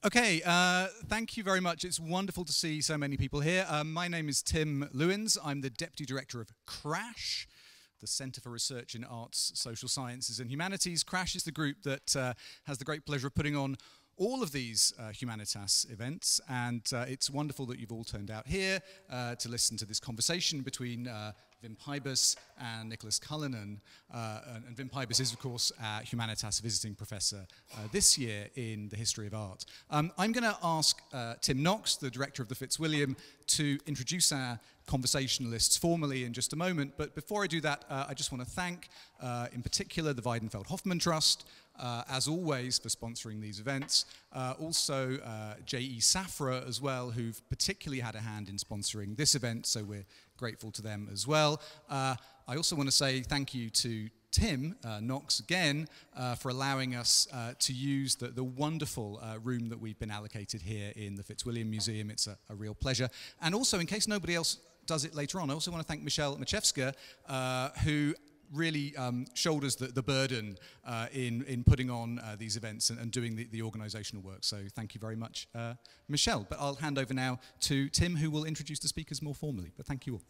Okay, thank you very much. It's wonderful to see so many people here. My name is Tim Lewins. I'm the Deputy Director of CRASSH, the Centre for Research in Arts, Social Sciences and Humanities. CRASSH is the group that has the great pleasure of putting on all of these Humanitas events, and it's wonderful that you've all turned out here to listen to this conversation between Wim Pijbes and Nicholas Cullinan. And Wim Pijbes is, of course, Humanitas Visiting Professor this year in the history of art. I'm going to ask Tim Knox, the director of the Fitzwilliam, to introduce our conversationalists formally in just a moment. But before I do that, I just want to thank, in particular, the Weidenfeld-Hoffmann Trust, as always, for sponsoring these events. Also, J.E. Safra as well, who've particularly had a hand in sponsoring this event, so we're grateful to them as well. I also want to say thank you to Tim Knox again for allowing us to use the wonderful room that we've been allocated here in the Fitzwilliam Museum. It's a real pleasure. And also, in case nobody else does it later on, I also want to thank Michelle Maciejewska, who really shoulders the burden in putting on these events and doing the organisational work. So thank you very much, Michelle. But I'll hand over now to Tim, who will introduce the speakers more formally. But thank you all.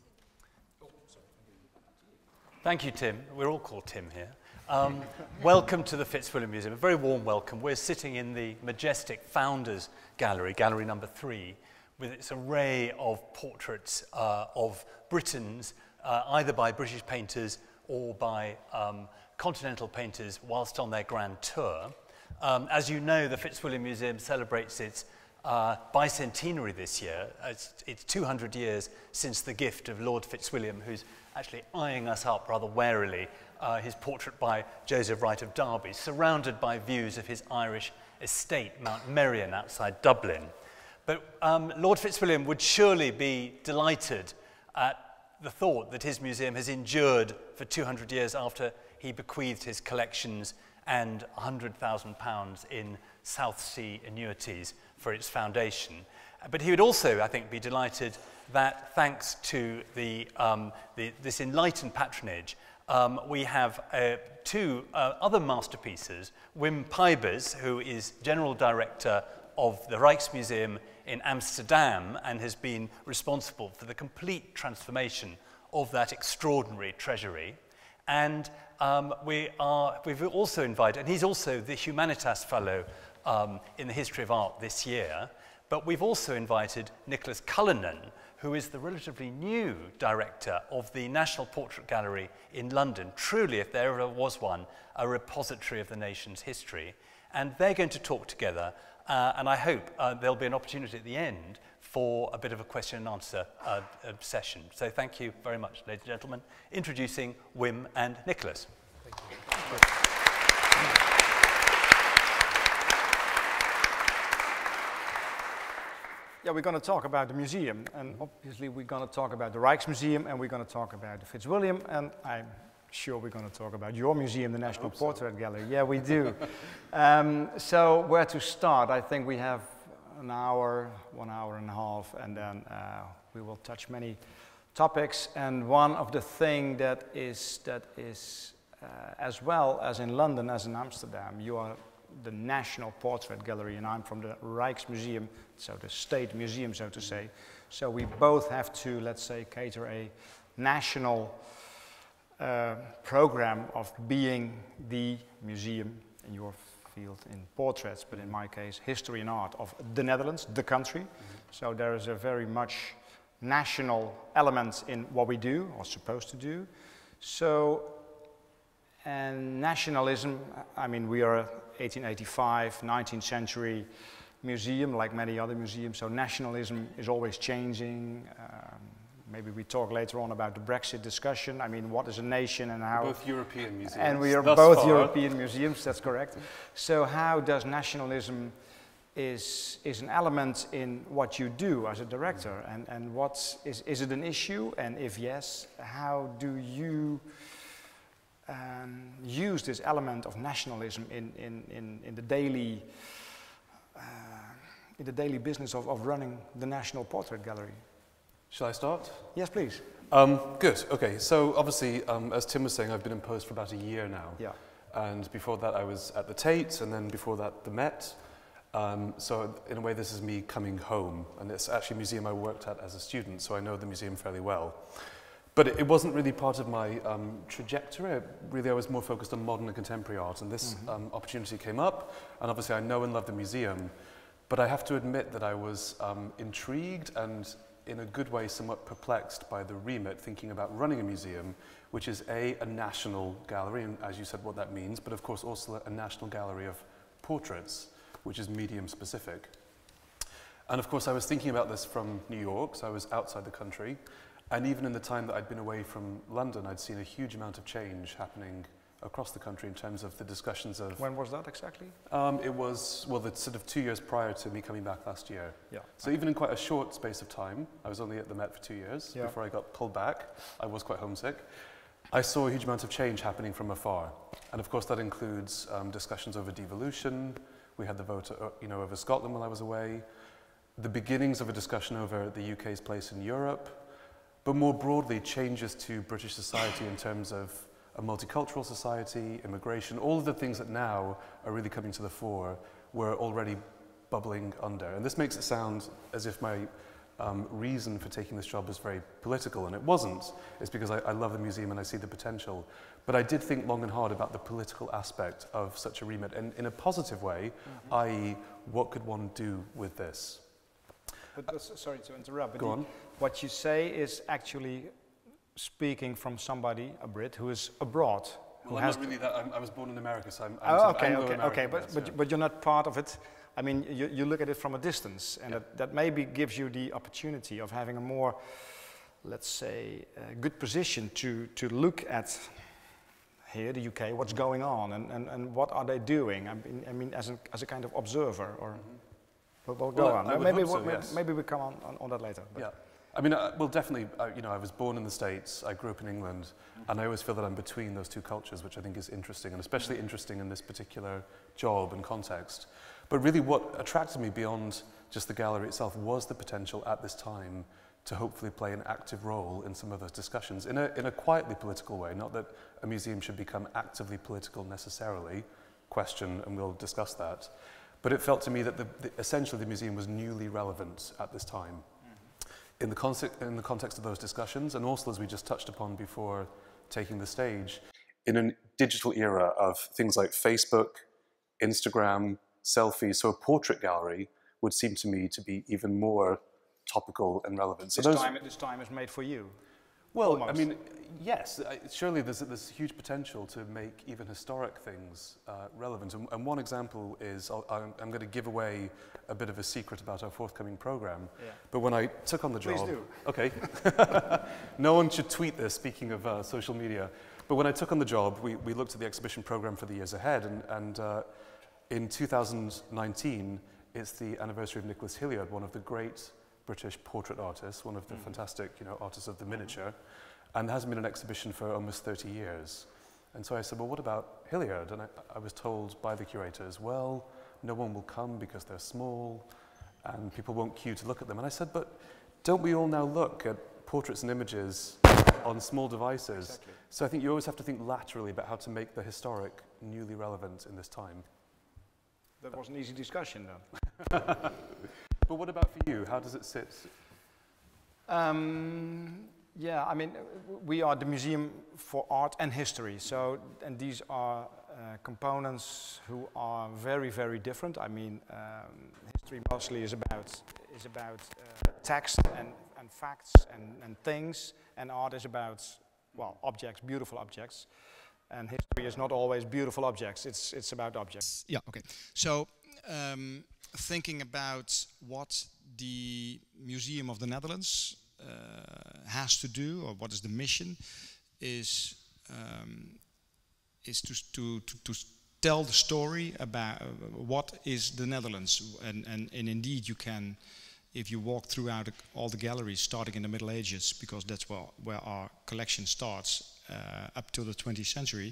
Thank you, Tim. We're all called Tim here. Welcome to the Fitzwilliam Museum. A very warm welcome. We're sitting in the majestic Founders Gallery, Gallery number 3, with its array of portraits of Britons, either by British painters or by continental painters whilst on their grand tour. As you know, the Fitzwilliam Museum celebrates its bicentenary this year. It's 200 years since the gift of Lord Fitzwilliam, who's actually eyeing us up rather warily, his portrait by Joseph Wright of Derby, surrounded by views of his Irish estate, Mount Merion, outside Dublin. But Lord Fitzwilliam would surely be delighted at the thought that his museum has endured for 200 years after he bequeathed his collections and £100,000 in South Sea annuities for its foundation. But he would also, I think, be delighted that thanks to this enlightened patronage, we have two other masterpieces. Wim Pijbes, who is General Director of the Rijksmuseum in Amsterdam and has been responsible for the complete transformation of that extraordinary treasury. And we've also invited, and he's also the Humanitas Fellow in the History of Art this year, but we've also invited Nicholas Cullinan, who is the relatively new director of the National Portrait Gallery in London, truly, if there ever was one, a repository of the nation's history. And they're going to talk together, and I hope there'll be an opportunity at the end for a bit of a question and answer session. So thank you very much, ladies and gentlemen. Introducing Wim and Nicholas. Thank you. Yeah, we're going to talk about the museum, and obviously we're going to talk about the Rijksmuseum, and we're going to talk about the Fitzwilliam, and I'm sure we're going to talk about your museum, the National Portrait Gallery. Yeah, we do. So where to start? I think we have an hour, 1 hour and a half, and then we will touch many topics. And one of the things that is as well as in London as in Amsterdam, you are the National Portrait Gallery, and I'm from the Rijksmuseum, so the state museum, so to say. So we both have to, let's say, cater a national program of being the museum in your field in portraits, but in my case, history and art of the Netherlands, the country. So there is a very much national element in what we do, or supposed to do. So, and nationalism, I mean, we are 1885, 19th century museum, like many other museums, so nationalism is always changing. Maybe we talk later on about the Brexit discussion. I mean, what is a nation and how... Both European museums. And we are both European museums, that's correct. So how does nationalism is an element in what you do as a director? And is it an issue? And if yes, how do you use this element of nationalism in the daily business of running the National Portrait Gallery? Shall I start? Yes, please. Good. Okay. So obviously, as Tim was saying, I've been in post for about a year now. Yeah. And before that, I was at the Tate, and then before that, the Met. So in a way, this is me coming home, and it's actually a museum I worked at as a student, so I know the museum fairly well. But it wasn't really part of my trajectory. Really, I was more focused on modern and contemporary art, and this opportunity came up, and obviously I know and love the museum, but I have to admit that I was intrigued and, in a good way, somewhat perplexed by the remit, thinking about running a museum, which is a national gallery, and as you said, what that means, but of course also a national gallery of portraits, which is medium specific. And of course I was thinking about this from New York, so I was outside the country, and even in the time that I'd been away from London, I'd seen a huge amount of change happening across the country in terms of the discussions of... When was that exactly? It was, well, the sort of 2 years prior to me coming back last year. Yeah. So even in quite a short space of time, I was only at the Met for 2 years before I got pulled back. I was quite homesick. I saw a huge amount of change happening from afar. And of course that includes discussions over devolution. We had the vote over Scotland while I was away. The beginnings of a discussion over the UK's place in Europe. But more broadly, changes to British society in terms of a multicultural society, immigration, all of the things that now are really coming to the fore were already bubbling under. And this makes it sound as if my reason for taking this job was very political, and it wasn't. It's because I love the museum and I see the potential. But I did think long and hard about the political aspect of such a remit, and in a positive way, i.e., what could one do with this? But sorry to interrupt, but Go on. What you say is actually speaking from somebody, a Brit, who is abroad. Well, I'm not really that. I was born in America, so I'm okay, but you're not part of it. I mean, you look at it from a distance, and that maybe gives you the opportunity of having a more, let's say, good position to look at here, the UK, what's going on, and what are they doing? I mean, as a kind of observer, or... We'll go on. Maybe we come on that later. But. Yeah, I mean, well, definitely. I was born in the States. I grew up in England, and I always feel that I'm between those two cultures, which I think is interesting, and especially interesting in this particular job and context. But really, what attracted me beyond just the gallery itself was the potential at this time to hopefully play an active role in some of those discussions in a quietly political way. Not that a museum should become actively political necessarily. Question, and we'll discuss that. But it felt to me that essentially the museum was newly relevant at this time. In the context of those discussions, and also as we just touched upon before taking the stage, in a digital era of things like Facebook, Instagram, selfies, so a portrait gallery would seem to me to be even more topical and relevant. So this time is made for you. Well, almost. I mean, yes, surely there's huge potential to make even historic things relevant. And one example is, I'm going to give away a bit of a secret about our forthcoming program. Yeah. But when I took on the job... Please do. Okay. No one should tweet this, speaking of social media. But when I took on the job, we looked at the exhibition program for the years ahead. And in 2019, it's the anniversary of Nicholas Hilliard, one of the great British portrait artists, one of the fantastic, artists of the miniature, and there hasn't been an exhibition for almost 30 years. And so I said, well, what about Hilliard? And I was told by the curators, well, no one will come because they're small, and people won't queue to look at them. And I said, but don't we all now look at portraits and images on small devices? Exactly. So I think you always have to think laterally about how to make the historic newly relevant in this time. That was an easy discussion, then. But what about for you? How does it sit? Yeah, I mean, we are the Museum for Art and History. So, and these are components who are very, very different. I mean, history mostly is about text and facts and things, and art is about, well, objects, beautiful objects. And history is not always beautiful objects. It's about objects. Yeah. Okay. So. Thinking about what the Museum of the Netherlands has to do, or what is the mission, is to tell the story about what is the Netherlands, and indeed you can, if you walk throughout all the galleries, starting in the Middle Ages, because that's where our collection starts up till the 20th century.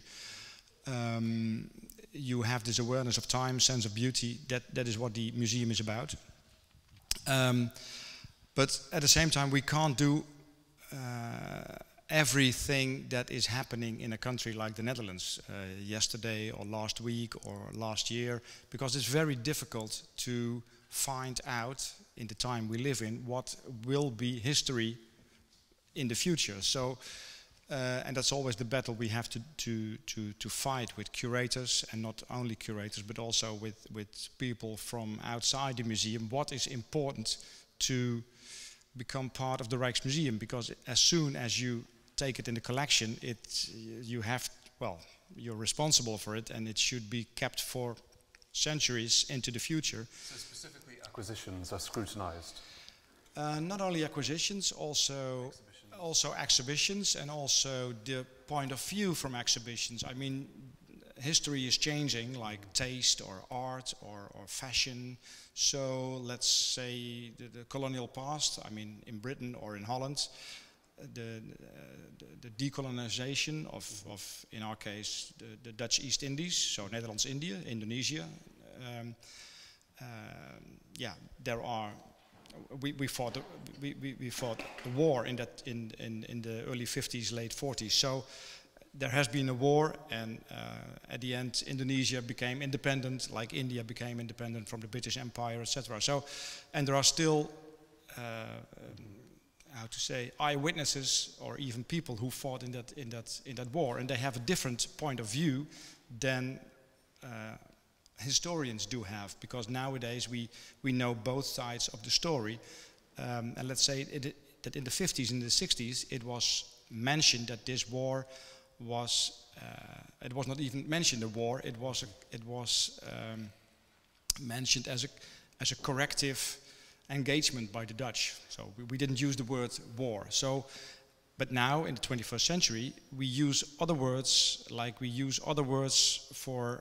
You have this awareness of time, sense of beauty. That is what the museum is about. But at the same time, we can't do everything that is happening in a country like the Netherlands yesterday or last week or last year, because it's very difficult to find out in the time we live in what will be history in the future. So, and that's always the battle we have to fight with curators, and not only curators, but also with people from outside the museum. What is important to become part of the Rijksmuseum? Because as soon as you take it in the collection, you're responsible for it, and it should be kept for centuries into the future. So specifically acquisitions are scrutinized? Not only acquisitions, also exhibitions, and also the point of view from exhibitions. I mean, history is changing, like taste or art or fashion. So let's say the colonial past, I mean in Britain or in Holland, the decolonization of, in our case, the Dutch East Indies, so Netherlands, India, Indonesia. There are. We fought the war in the early 50s, late 40s. So there has been a war, and at the end, Indonesia became independent, like India became independent from the British Empire, etc. So, and there are still, how to say, eyewitnesses or even people who fought in that war, and they have a different point of view than historians do have, because nowadays we know both sides of the story. And let's say that in the 50s and the 60s it was mentioned that this war was, it was not even mentioned a war, it was mentioned as a corrective engagement by the Dutch. So we didn't use the word war. So, but now in the 21st century we use other words, like we use other words for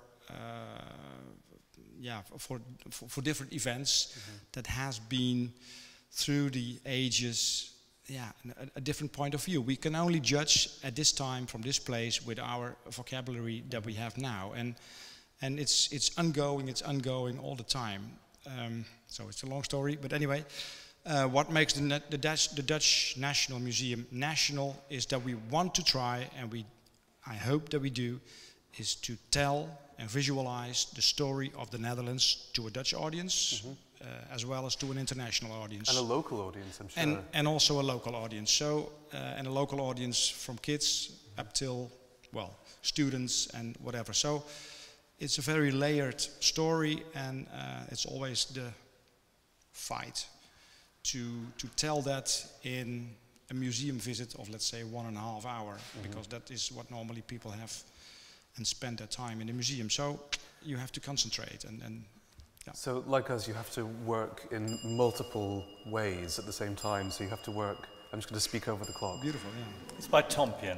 different events that has been through the ages, a different point of view. We can only judge at this time from this place with our vocabulary that we have now, and it's ongoing all the time. So it's a long story, but anyway, what makes the Dutch National Museum national is that we want to try, and I hope that we do, is to tell and visualize the story of the Netherlands to a Dutch audience, as well as to an international audience. And a local audience, I'm sure. And also a local audience. So, and a local audience from kids up till, well, students and whatever. So it's a very layered story, and it's always the fight to tell that in a museum visit of, let's say, 1.5 hours, because that is what normally people have and spend their time in the museum. So you have to concentrate and yeah. So like us, you have to work in multiple ways at the same time. So you have to work, I'm just going to speak over the clock. Beautiful, yeah. It's by Tompion.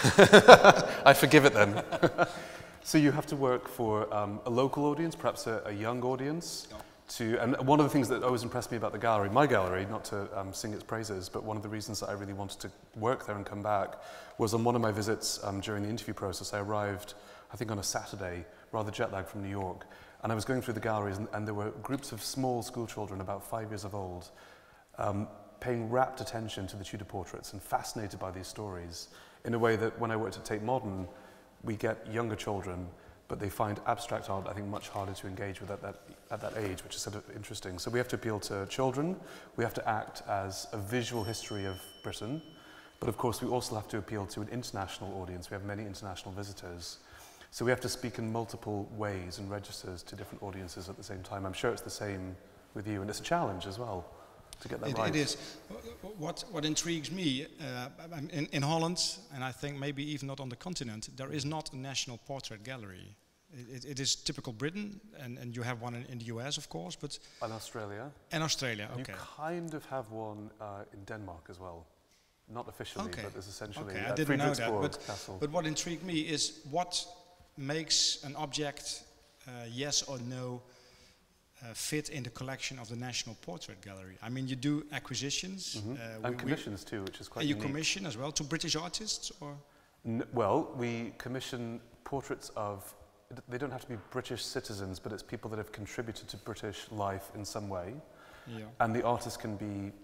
I forgive it then. So you have to work for a local audience, perhaps a young audience. Yeah. And one of the things that always impressed me about the gallery, my gallery, not to sing its praises, but one of the reasons that I really wanted to work there and come back was on one of my visits during the interview process. I arrived, I think on a Saturday, rather jet lagged from New York, and I was going through the galleries, and there were groups of small school children, about 5 years of old, paying rapt attention to the Tudor portraits and fascinated by these stories in a way that when I worked at Tate Modern, we get younger children, but they find abstract art, I think, much harder to engage with at that age, which is sort of interesting. So we have to appeal to children, we have to act as a visual history of Britain, but of course we also have to appeal to an international audience. We have many international visitors. So we have to speak in multiple ways and registers to different audiences at the same time. I'm sure it's the same with you, and it's a challenge as well to get that right. It is. What intrigues me, in Holland, and I think maybe even not on the continent, there is not a national portrait gallery. It is typical Britain, and you have one in the US, of course, but... And Australia. And Australia, okay. You kind of have one in Denmark as well. Not officially, but there's essentially I didn't know that, Castle. But what intrigued me is what makes an object, yes or no, fit in the collection of the National Portrait Gallery. I mean, you do acquisitions. And commissions too, which is quite unique. You commission as well to British artists, or? Well, we commission portraits of, they don't have to be British citizens, but it's people that have contributed to British life in some way. Yeah. And the artist can be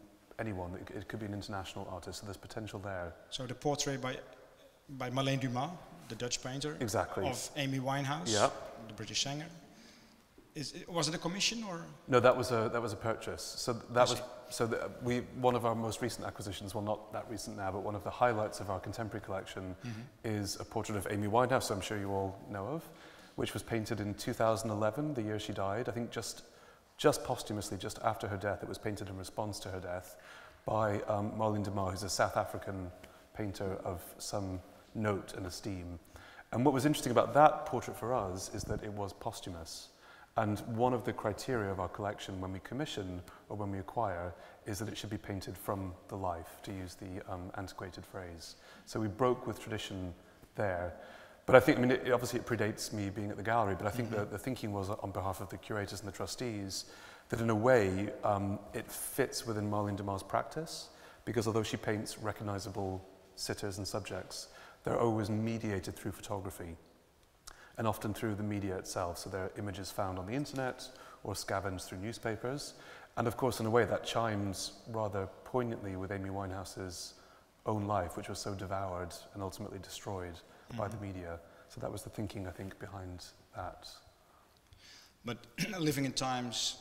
anyone. It could be an international artist, so there's potential there. So the portrait by Marlene Dumas, the Dutch painter, exactly, of Amy Winehouse, yeah, the British singer. Was it a commission or? No, that was a purchase. So one of our most recent acquisitions, well, not that recent now, but one of the highlights of our contemporary collection is a portrait of Amy Winehouse, I'm sure you all know of, which was painted in 2011, the year she died. I think just posthumously, just after her death. It was painted in response to her death by Marlene Dumas, who's a South African painter of some note and esteem. And what was interesting about that portrait for us is that it was posthumous. And one of the criteria of our collection when we commission or when we acquire is that it should be painted from the life, to use the antiquated phrase. So we broke with tradition there. But I think, obviously it predates me being at the gallery, but I think the thinking was on behalf of the curators and the trustees that in a way it fits within Marlene Dumas' practice, because although she paints recognizable sitters and subjects, they're always mediated through photography, and often through the media itself. So they're images found on the internet or scavenged through newspapers. And of course, in a way, that chimes rather poignantly with Amy Winehouse's own life, which was so devoured and ultimately destroyed by the media. So that was the thinking, I think, behind that. But living in times,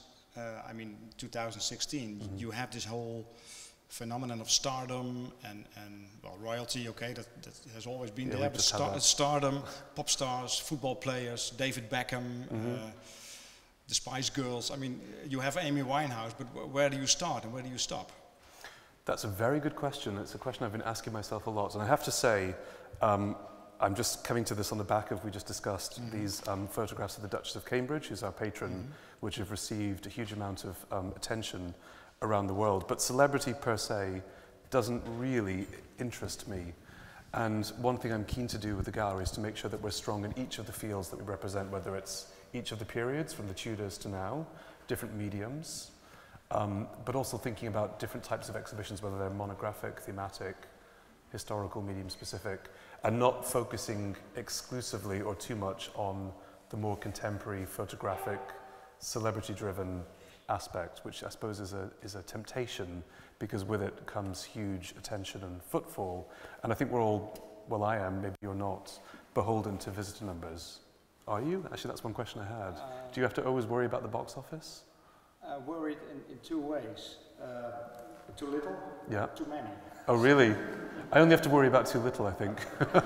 2016, you have this whole phenomenon of stardom and well, royalty, okay, that has always been there, but stardom, pop stars, football players, David Beckham, the Spice Girls. I mean, you have Amy Winehouse, but where do you start and where do you stop? That's a very good question. It's a question I've been asking myself a lot. And I have to say, I'm just coming to this on the back of, we just discussed these photographs of the Duchess of Cambridge, who's our patron, which have received a huge amount of attention around the world. But celebrity per se doesn't really interest me. And one thing I'm keen to do with the gallery is to make sure that we're strong in each of the fields that we represent, whether it's each of the periods from the Tudors to now, different mediums, but also thinking about different types of exhibitions, whether they're monographic, thematic, historical, medium specific, and not focusing exclusively or too much on the more contemporary, photographic, celebrity-driven aspect, which I suppose is a temptation, because with it comes huge attention and footfall. And I think we're all, well, I am, maybe you're not, beholden to visitor numbers. Are you? Actually, that's one question I had. Do you have to always worry about the box office? Worried in two ways. Too little, yeah. Too many. Oh, really? I only have to worry about too little, I think.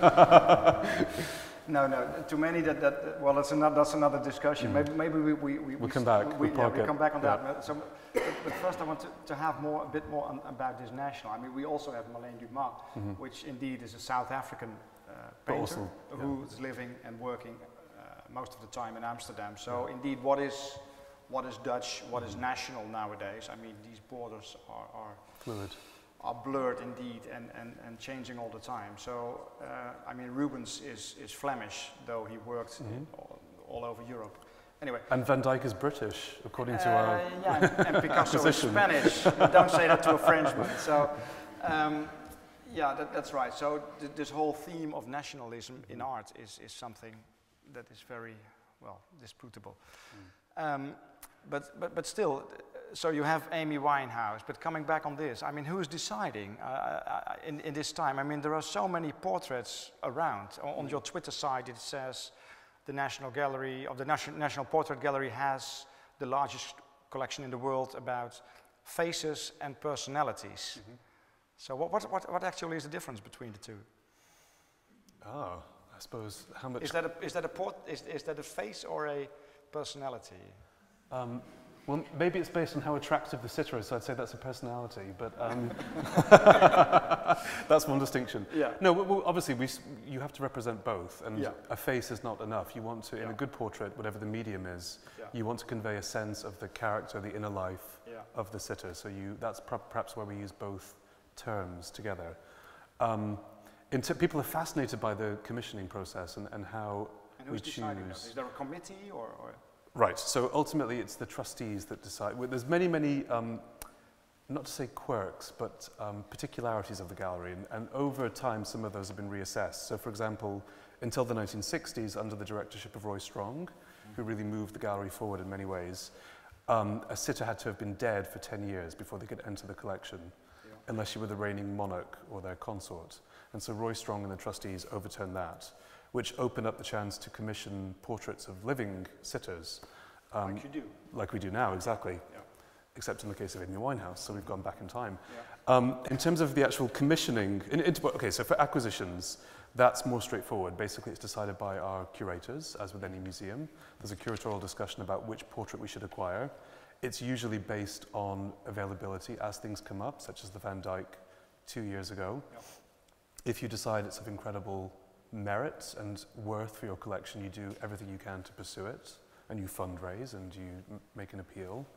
No, too many. Well, that's another discussion. Maybe we'll come back. We come back on that. So, but first, I want to have a bit more about this national. I mean, we also have Marlene Dumas, which indeed is a South African painter also, who's living and working most of the time in Amsterdam. So, indeed, what is Dutch? What is national nowadays? I mean, these borders are fluid. Are blurred indeed and changing all the time. So, I mean, Rubens is Flemish, though he worked all over Europe. Anyway. And Van Dyck is British, according to our and Picasso is Spanish. Don't say that to a Frenchman. So, that's right. So this whole theme of nationalism in art is something that is very, well, disputable. But still, so you have Amy Winehouse, but coming back on this, I mean, who is deciding in this time? I mean, there are so many portraits around. On your Twitter site, it says the National Gallery, of the National Portrait Gallery has the largest collection in the world about faces and personalities. So what actually is the difference between the two? Oh, I suppose how much... Is that a face or a personality? Well, maybe it's based on how attractive the sitter is, so I'd say that's a personality, but that's one distinction. Yeah. No, well, obviously you have to represent both, and a face is not enough. You want to, in a good portrait, whatever the medium is, you want to convey a sense of the character, the inner life of the sitter, so that's perhaps where we use both terms together. People are fascinated by the commissioning process and how we choose. Is there a committee or? Right, so ultimately it's the trustees that decide. Well, there's many, not to say quirks, but particularities of the gallery, and over time some of those have been reassessed. So for example, until the 1960s, under the directorship of Roy Strong, who really moved the gallery forward in many ways, a sitter had to have been dead for 10 years before they could enter the collection. unless you were the reigning monarch or their consort. And so Roy Strong and the trustees overturned that, which opened up the chance to commission portraits of living sitters. Like you do. Like we do now, exactly. Yeah. Except in the case of Amy Winehouse, so we've gone back in time. Yeah. In terms of the actual commissioning, okay, so for acquisitions, that's more straightforward. Basically, it's decided by our curators, as with any museum. There's a curatorial discussion about which portrait we should acquire. It's usually based on availability as things come up, such as the Van Dyck 2 years ago. Yeah. If you decide it's of incredible merit and worth for your collection, you do everything you can to pursue it, and you fundraise and you make an appeal.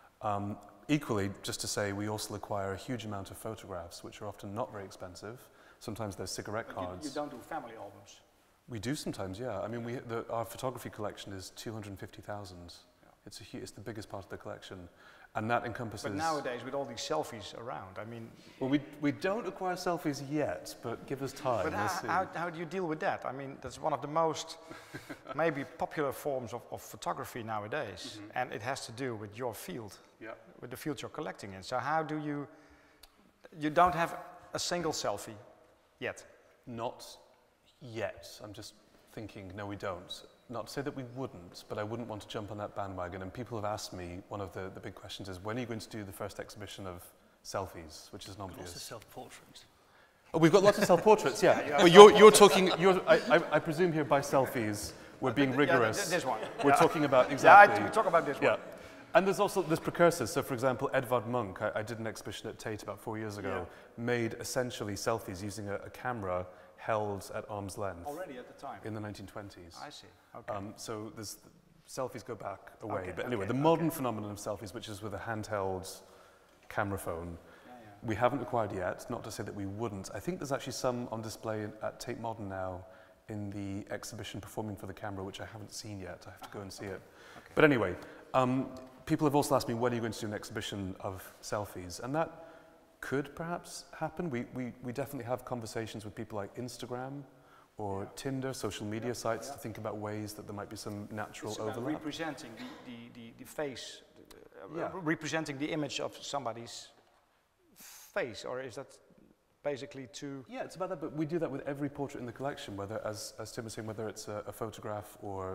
Equally, just to say, we also acquire a huge amount of photographs, which are often not very expensive. Sometimes they're cigarette cards. You don't do family albums? We do sometimes, yeah. I mean, our photography collection is 250,000. Yeah. It's the biggest part of the collection. And that encompasses... But nowadays, with all these selfies around, I mean... Well, we don't acquire selfies yet, but give us time. But how do you deal with that? I mean, that's one of the most maybe popular forms of photography nowadays. Mm-hmm. And it has to do with your field, yeah, with the field you're collecting in. So how do you... You don't have a single selfie yet? Not yet. I'm just thinking, no, we don't. Not to say that we wouldn't, but I wouldn't want to jump on that bandwagon. And people have asked me, one of the big questions is, when are you going to do the first exhibition of selfies, which is an obvious. Lots of self-portraits. Oh, we've got lots of self-portraits, yeah. But you're talking, I presume here by selfies, we're being rigorous. This one. We're talking about, exactly. Yeah, we talk about this one. Yeah. And there's precursors. So for example, Edvard Munch, I did an exhibition at Tate about 4 years ago, made essentially selfies using a camera held at arm's length. Already at the time? In the 1920s. I see, okay. So selfies go back away. Okay, but anyway, the modern phenomenon of selfies, which is with a handheld camera phone, we haven't acquired yet, not to say that we wouldn't. I think there's actually some on display at Tate Modern now in the exhibition Performing for the Camera, which I haven't seen yet. I have to go and see it. Okay. But anyway, people have also asked me, when are you going to do an exhibition of selfies? And that could perhaps happen. We definitely have conversations with people like Instagram or Tinder, social media sites, to think about ways that there might be some natural overlap. Representing the face, representing the image of somebody's face, or is that basically too... Yeah, it's about that, but we do that with every portrait in the collection, whether, as Tim was saying, whether it's a photograph or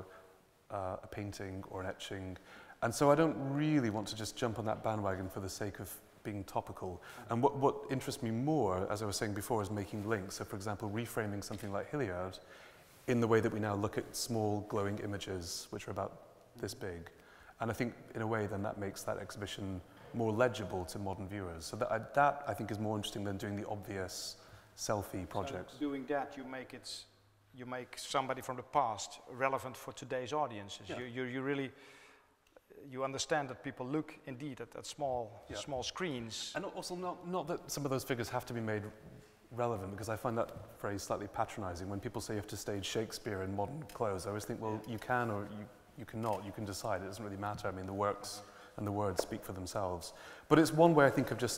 a painting or an etching. And so I don't really want to just jump on that bandwagon for the sake of being topical. And what interests me more, as I was saying before, is making links. So for example, reframing something like Hilliard in the way that we now look at small glowing images, which are about this big. And I think in a way then that makes that exhibition more legible to modern viewers. So that I think is more interesting than doing the obvious selfie project. So doing that, you make somebody from the past relevant for today's audiences. Yeah. You really... You understand that people look indeed at small screens. And also not that some of those figures have to be made relevant, because I find that phrase slightly patronizing. When people say you have to stage Shakespeare in modern clothes, I always think, well, you can or you cannot, you can decide, it doesn't really matter. I mean, the works and the words speak for themselves. But it's one way I think of just,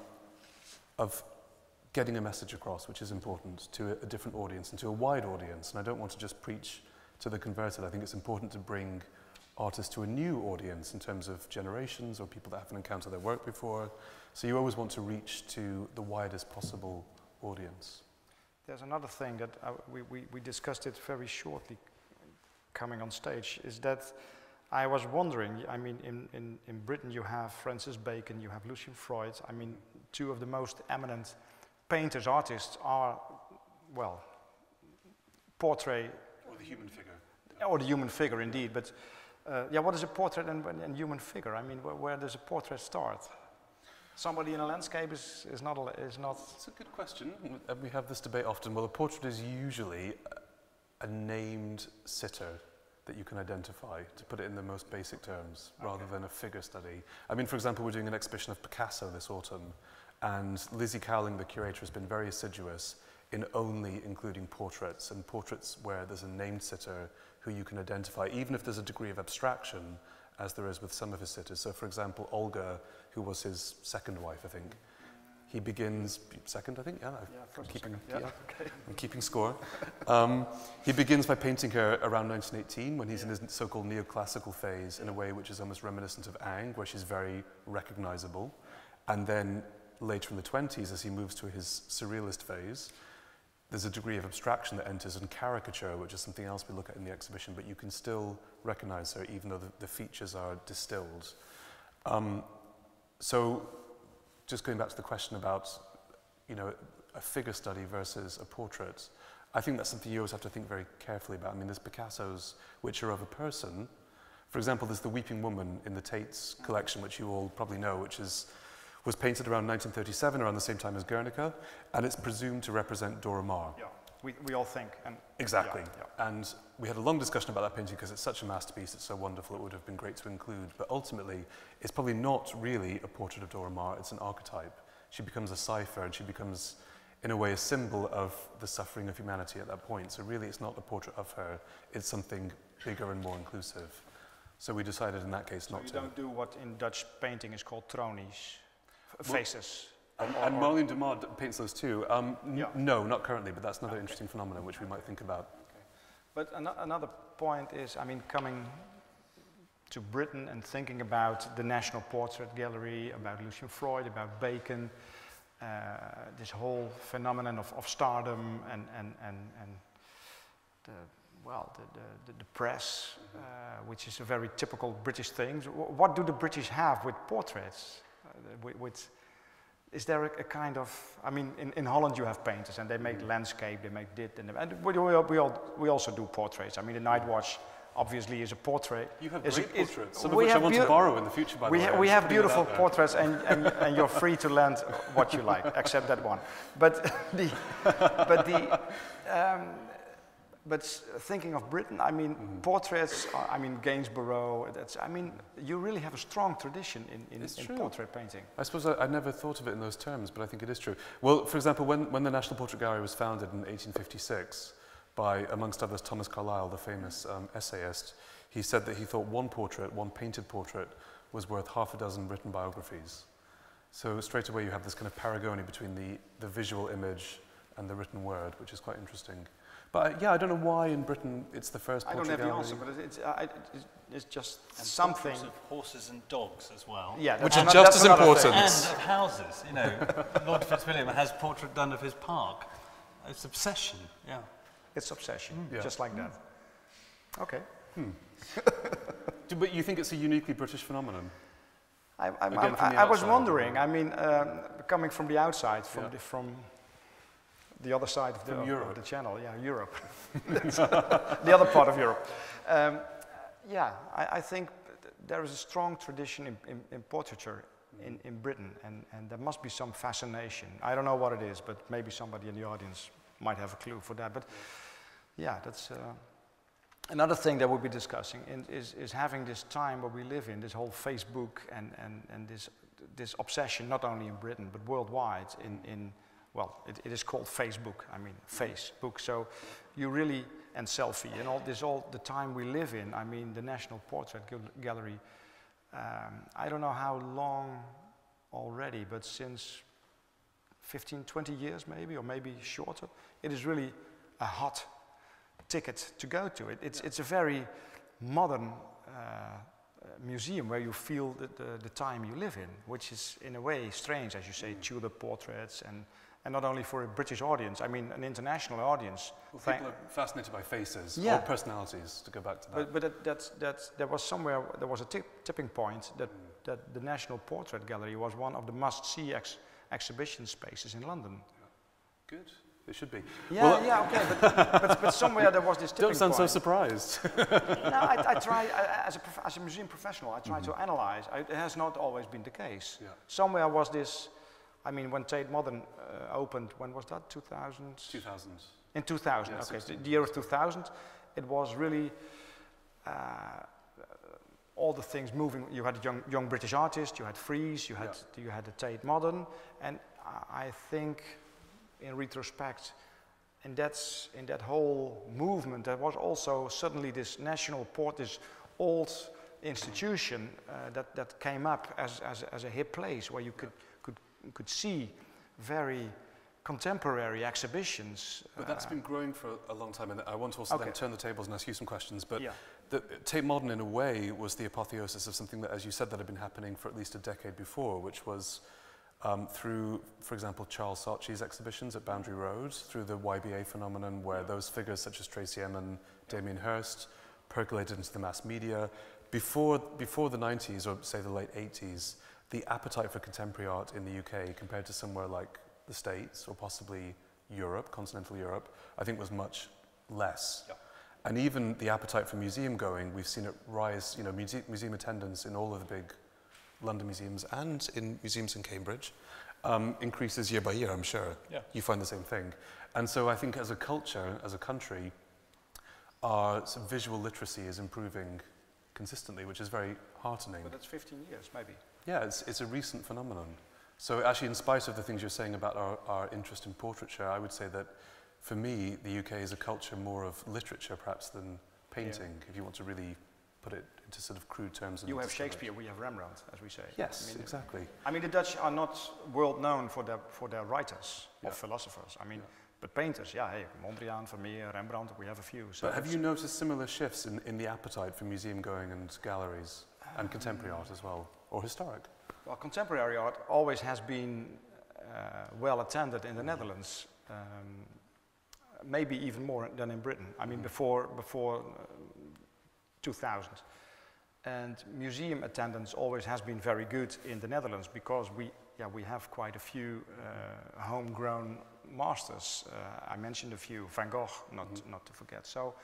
of getting a message across, which is important to a different audience and to a wide audience. And I don't want to just preach to the converted. I think it's important to bring artists to a new audience in terms of generations or people that haven't encountered their work before. So you always want to reach to the widest possible audience. There's another thing that we discussed it very shortly coming on stage, is that I was wondering, I mean, in Britain you have Francis Bacon, you have Lucian Freud. I mean, two of the most eminent painters, artists are, well, portrait... Or the human figure. Or the human figure, indeed, but what is a portrait and human figure? I mean, where does a portrait start? Somebody in a landscape is not... It's a good question. We have this debate often. Well, a portrait is usually a named sitter that you can identify, to put it in the most basic terms, rather than a figure study. I mean, for example, we're doing an exhibition of Picasso this autumn, and Lizzie Cowling, the curator, has been very assiduous in only including portraits, and portraits where there's a named sitter who you can identify, even if there's a degree of abstraction, as there is with some of his sitters. So for example, Olga, who was his second wife, I think, he begins, second, I think? Yeah, I'm keeping score. He begins by painting her around 1918, when he's in his so-called neoclassical phase, in a way which is almost reminiscent of Ingres, where she's very recognizable. And then later in the 20s, as he moves to his surrealist phase, there's a degree of abstraction that enters in caricature, which is something else we look at in the exhibition, but you can still recognize her even though the features are distilled. So just going back to the question about, you know, a figure study versus a portrait, I think that's something you always have to think very carefully about. I mean, there's Picasso's which are of a person. For example, there's the Weeping Woman in the Tate's collection, which you all probably know, which was painted around 1937, around the same time as Guernica, and it's presumed to represent Dora Maar. Yeah, we all think. And exactly. Yeah. And we had a long discussion about that painting because it's such a masterpiece, it's so wonderful, it would have been great to include. But ultimately, it's probably not really a portrait of Dora Maar, it's an archetype. She becomes a cipher, and she becomes, in a way, a symbol of the suffering of humanity at that point. So really, it's not a portrait of her, it's something bigger and more inclusive. So we decided in that case not to. So you don't do what in Dutch painting is called tronies, faces. And Marlene de Maar paints those too. No, not currently, but that's another interesting phenomenon which we might think about. Okay. But another point is, I mean, coming to Britain and thinking about the National Portrait Gallery, about Lucian Freud, about Bacon, this whole phenomenon of stardom and the press, which is a very typical British thing. What do the British have with portraits? Is there a kind of, I mean, in Holland you have painters and they make landscape, they make dit, and we also do portraits. I mean, the Night Watch obviously is a portrait. You have great portraits, some of which I want to borrow in the future, by the way. We have beautiful portraits, and you're free to lend what you like, except that one. But thinking of Britain, I mean, portraits, I mean, Gainsborough, I mean, you really have a strong tradition in portrait painting. I suppose I never thought of it in those terms, but I think it is true. Well, for example, when the National Portrait Gallery was founded in 1856 by, amongst others, Thomas Carlyle, the famous essayist, he said that he thought one painted portrait, was worth half a dozen written biographies. So straight away you have this kind of paragony between the visual image and the written word, which is quite interesting. But yeah, I don't know why in Britain it's the first portrait gallery. I don't have the answer, but it's just and something. Of horses and dogs as well. Yeah, which are just as important. And of houses, you know. Lord Fitzwilliam has portrait done of his park. It's obsession, yeah. It's obsession, just like that. Okay. But you think it's a uniquely British phenomenon? I was wondering, I mean, coming from the outside, from the other side of the channel, Europe. The other part of Europe. I think there is a strong tradition in portraiture in Britain, and there must be some fascination. I don't know what it is, but maybe somebody in the audience might have a clue for that. But yeah, that's another thing that we'll be discussing is having this time where we live in, this whole Facebook and this obsession, not only in Britain, but worldwide well, it is called Facebook, I mean, Facebook. So you really, and selfie, and all the time we live in, I mean, the National Portrait Gallery, I don't know how long already, but since 15, 20 years maybe, or maybe shorter, it is really a hot ticket to go to. It's a very modern museum where you feel the time you live in, which is in a way strange, as you say, Tudor portraits, and not only for a British audience, I mean an international audience. Well, people are fascinated by faces, or personalities, to go back to that. But there was a tipping point that the National Portrait Gallery was one of the must-see exhibition spaces in London. Yeah. Good. It should be. Okay, but somewhere there was this tipping point. Don't sound so surprised. No, I try, as a museum professional, I try to analyze. It has not always been the case. Yeah. Somewhere was this, I mean, when Tate Modern opened, when was that, 2000? 2000. In 2000, okay, the year of 2000, it was really all the things moving. You had a young British artist, you had Frieze, you had the Tate Modern, and I think, in retrospect, in that whole movement, there was also suddenly this national this old institution that came up as a hip place where you could see very contemporary exhibitions. But that's been growing for a long time, and I want to also then turn the tables and ask you some questions. But the Tate Modern, in a way, was the apotheosis of something that, as you said, that had been happening for at least a decade before, which was through, for example, Charles Saatchi's exhibitions at Boundary Road, through the YBA phenomenon where those figures such as Tracy Emin, Damien Hirst percolated into the mass media. Before the 90s, or say the late 80s, the appetite for contemporary art in the UK compared to somewhere like the States or possibly Europe, continental Europe, I think was much less. Yeah. And even the appetite for museum going, we've seen it rise, you know, museum attendance in all of the big London museums and in museums in Cambridge increases year by year, I'm sure. Yeah. You find the same thing. And so I think as a culture, as a country, our sort of visual literacy is improving consistently, which is very heartening. But that's 15 years, maybe. Yeah, it's a recent phenomenon. So actually, in spite of the things you're saying about our interest in portraiture, I would say that for me, the UK is a culture more of literature perhaps than painting, if you want to really put it into sort of crude terms. You have Shakespeare, we have Rembrandt, as we say. Yes, I mean, exactly. I mean, the Dutch are not world known for their writers or philosophers. I mean, but painters, yeah, hey, Mondrian, Vermeer, Rembrandt, we have a few. So but have you noticed similar shifts in the appetite for museum going and galleries and contemporary art as well, or historic? Well, contemporary art always has been well attended in the Netherlands, maybe even more than in Britain. I mean, before 2000. And museum attendance always has been very good in the Netherlands because we have quite a few homegrown masters. I mentioned a few, Van Gogh, not to forget. So,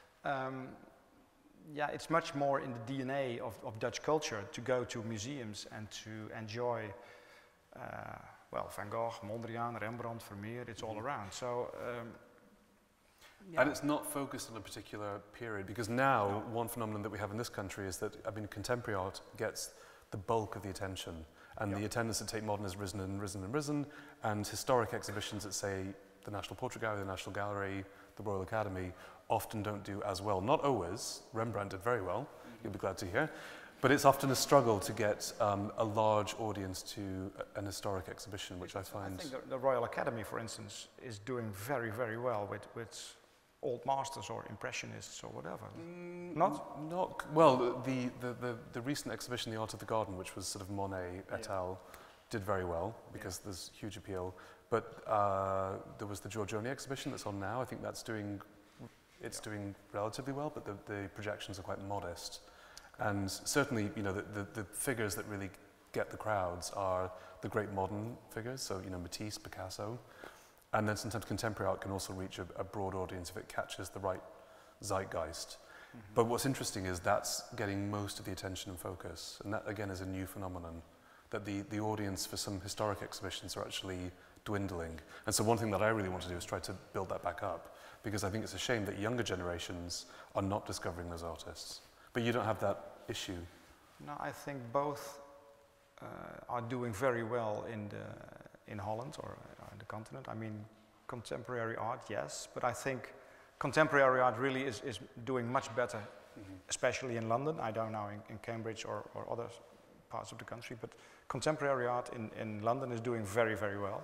yeah, it's much more in the DNA of Dutch culture to go to museums and to enjoy, well, Van Gogh, Mondrian, Rembrandt, Vermeer, it's all around. So, and it's not focused on a particular period, because now one phenomenon that we have in this country is that, I mean, contemporary art gets the bulk of the attention, and the attendance at Tate Modern has risen and risen and risen, and historic exhibitions at, say, the National Portrait Gallery, the National Gallery, the Royal Academy, often don't do as well. Not always. Rembrandt did very well, you'll be glad to hear, but it's often a struggle to get a large audience to an historic exhibition, which I find... I think the Royal Academy, for instance, is doing very, very well with old masters or impressionists or whatever. Not well. The recent exhibition, The Art of the Garden, which was sort of Monet et al., did very well because there's huge appeal. But there was the Giorgione exhibition that's on now. I think that's doing relatively well, but the projections are quite modest. And certainly, you know, the figures that really get the crowds are the great modern figures. So, you know, Matisse, Picasso. And then sometimes contemporary art can also reach a broad audience if it catches the right zeitgeist. But what's interesting is that's getting most of the attention and focus. And that, again, is a new phenomenon, that the audience for some historic exhibitions are actually dwindling. And so one thing that I really want to do is try to build that back up, because I think it's a shame that younger generations are not discovering those artists. But you don't have that issue. No, I think both are doing very well in Holland or the continent. I mean, contemporary art, yes, but I think contemporary art really is doing much better, especially in London. I don't know in Cambridge or other parts of the country, but contemporary art in London is doing very, very well.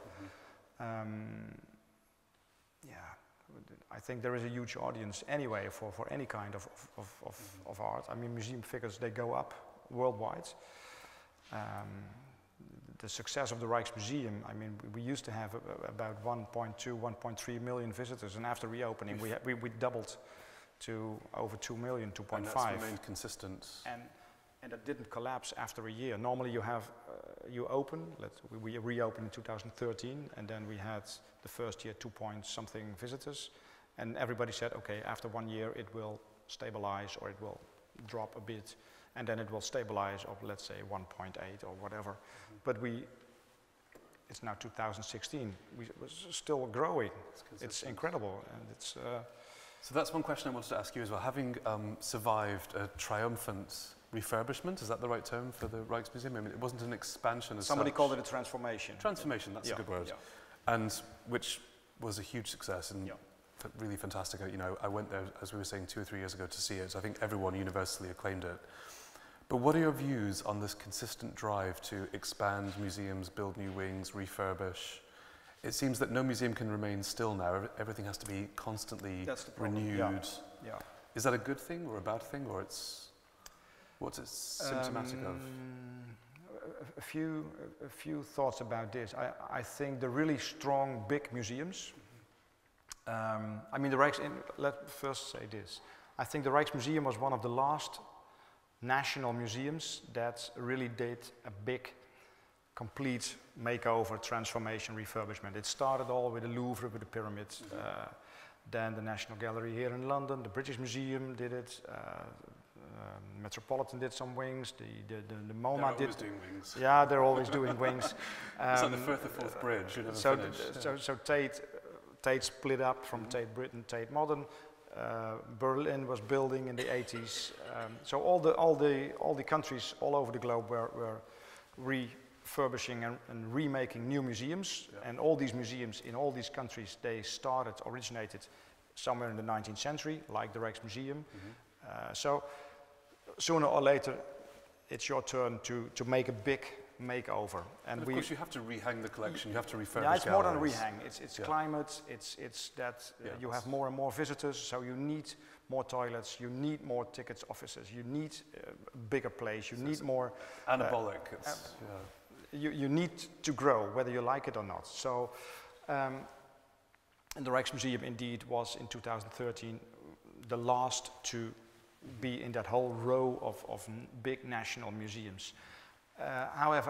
Yeah, I think there is a huge audience anyway for any kind of art. I mean, museum figures, they go up worldwide. The success of the Rijksmuseum, I mean, we used to have about 1.2, 1.3 million visitors, and after reopening, we doubled to over 2 million, 2.5. And that's remained consistent. And that didn't collapse after a year. Normally you have, you open, we reopened in 2013, and then we had the first year 2-point-something visitors, and everybody said, okay, after 1 year it will stabilize or it will drop a bit, and then it will stabilize of, let's say, 1.8 or whatever. But it's now 2016, we're still growing. It's incredible, and it's... So that's one question I wanted to ask you as well. Having survived a triumphant refurbishment, is that the right term for the Rijksmuseum? I mean, it wasn't an expansion as Somebody such. called it a transformation. Transformation, that's a good word. Yeah. And which was a huge success and really fantastic. You know, I went there, as we were saying, 2 or 3 years ago to see it. I think everyone universally acclaimed it. But what are your views on this consistent drive to expand museums, build new wings, refurbish? It seems that no museum can remain still now. Everything has to be constantly renewed. Yeah. Is that a good thing or a bad thing, or what's it symptomatic of? a few thoughts about this. I think the really strong, big museums. I mean, let's first say this. I think the Rijksmuseum was one of the last national museums that really did a big, complete makeover, transformation, refurbishment. It started all with the Louvre, with the pyramids. Then the National Gallery here in London, the British Museum did it. Metropolitan did some wings. The MoMA they're did. Always doing wings. Yeah, they're always doing wings. It's like the Firth of Forth Bridge. You never finish. So Tate split up from Tate Britain, Tate Modern. Berlin was building in the 80s. So all the countries all over the globe were refurbishing and remaking new museums. Yeah. And all these museums in all these countries, they originated somewhere in the 19th century, like the Rijksmuseum. So sooner or later, it's your turn to make a big makeover. And of course, you have to rehang the collection. You have to refurbish. Yeah, it's galleries. more than rehang. It's climate. It's that you have more and more visitors, so you need more toilets. You need more tickets offices. You need a bigger place. You need more anabolic. You need to grow, whether you like it or not. So, and the Rijksmuseum indeed was in 2013 the last to be in that whole row of big national museums. However,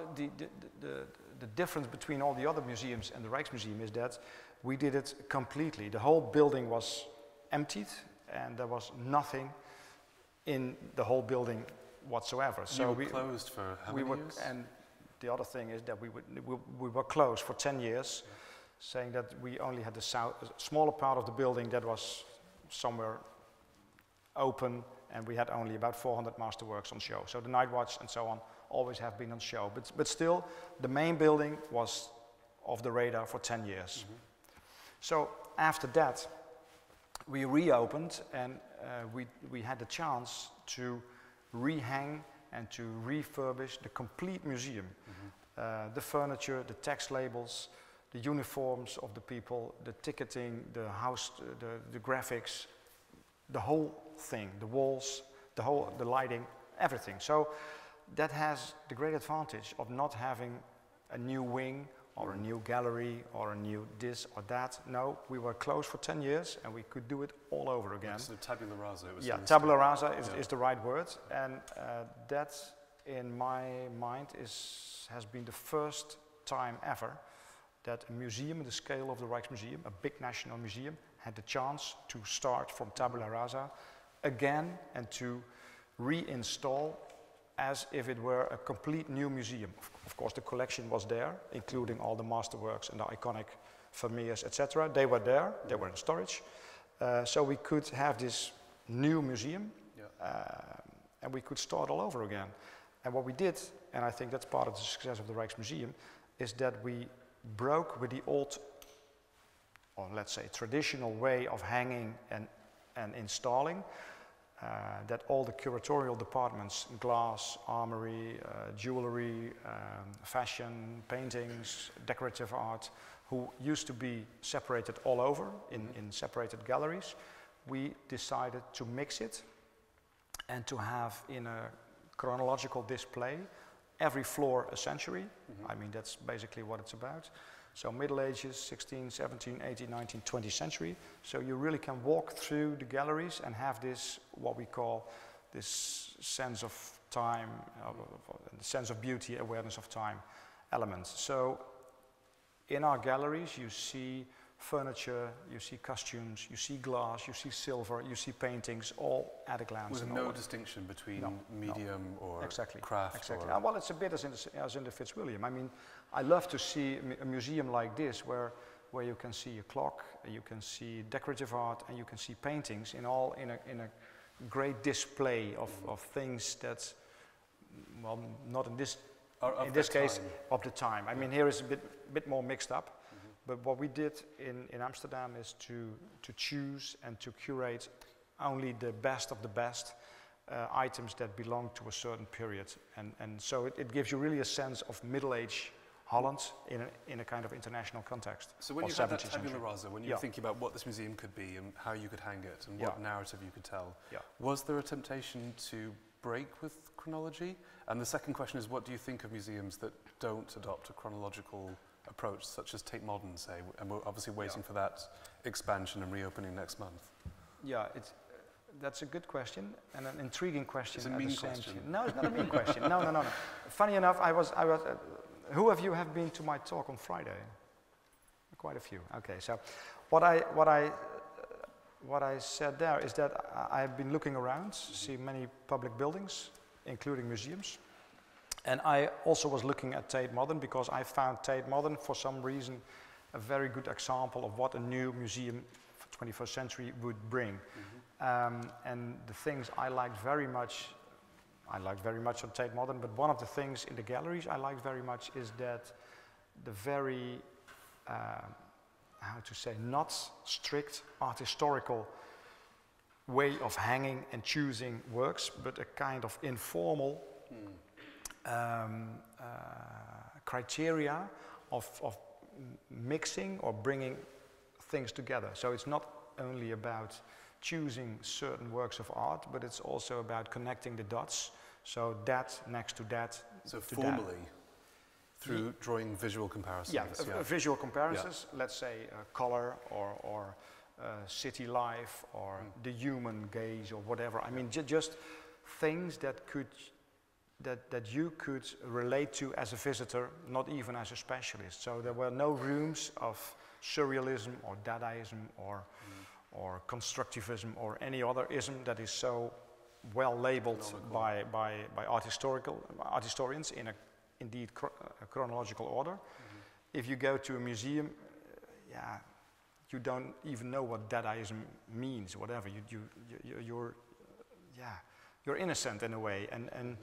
the difference between all the other museums and the Rijksmuseum is that we did it completely. The whole building was emptied and there was nothing in the whole building whatsoever. So we were closed for how many years? And the other thing is that we were closed for 10 years, saying that we only had a smaller part of the building that was somewhere open, and we had only about 400 masterworks on show. So the Night Watch and so on always have been on show. But still, the main building was off the radar for 10 years. So after that, we reopened, and we had the chance to rehang and to refurbish the complete museum. The furniture, the text labels, the uniforms of the people, the ticketing, the house, the graphics, the whole thing, the walls, the lighting, everything. So that has the great advantage of not having a new wing or a new gallery or a new this or that. No, we were closed for 10 years and we could do it all over again. So tabula rasa. Yeah, tabula rasa is the right word, and that, in my mind, has been the first time ever that a museum in the scale of the Rijksmuseum, a big national museum, had the chance to start from tabula rasa again and to reinstall as if it were a complete new museum. Of course, the collection was there, including all the masterworks and the iconic Vermeers, etc. They were there, they were in storage. So we could have this new museum, and we could start all over again. And what we did, and I think that's part of the success of the Rijksmuseum, is that we broke with the old, or let's say traditional way of hanging and installing, that all the curatorial departments, glass, armory, jewelry, fashion, paintings, decorative art, who used to be separated all over in separated galleries, we decided to mix it and to have in a chronological display every floor a century. I mean, that's basically what it's about. So Middle Ages, 16th, 17th, 18th, 19th, 20th century. So you really can walk through the galleries and have this, what we call this sense of time, sense of beauty, awareness of time elements. So in our galleries you see furniture, you see costumes, you see glass, you see silver, you see paintings, all at a glance. With no distinction between medium or craft? Exactly. Well, it's a bit as in the Fitzwilliam. I mean, I love to see a museum like this where you can see a clock, you can see decorative art, and you can see paintings in a great display of things that, well, not in this case, of the time. I mean, here is a bit more mixed up. But what we did in Amsterdam is to choose and to curate only the best of the best items that belong to a certain period. And so it gives you really a sense of Middle Age Holland in a kind of international context. So when you had that tabula rasa, when you were thinking about what this museum could be and how you could hang it and what narrative you could tell, was there a temptation to break with chronology? And the second question is, what do you think of museums that don't adopt a chronological approach, such as Tate Modern, say, and we're obviously waiting for that expansion and reopening next month? Yeah, that's a good question and an intriguing question. It's a mean question. No, it's not a mean question. No. Funny enough, who of you have been to my talk on Friday? Quite a few. Okay, so what I said there is that I've been looking around, see many public buildings, including museums, and I also was looking at Tate Modern because I found Tate Modern, for some reason, a very good example of what a new museum for 21st century would bring. And the things I liked very much on Tate Modern, but one of the things in the galleries I liked very much is that the very, how to say, not strict art historical way of hanging and choosing works, but a kind of informal criteria of mixing or bringing things together. So it's not only about choosing certain works of art, but it's also about connecting the dots. So that next to that. So formally, through drawing visual comparisons. Yeah, visual comparisons. Yeah. Let's say color or city life or the human gaze or whatever. I mean, just things that you could relate to as a visitor, not even as a specialist. So there were no rooms of surrealism or Dadaism or constructivism or any other ism that is so well labeled by art historians in a chronological order. If you go to a museum, you don't even know what Dadaism means, whatever. You're innocent in a way, and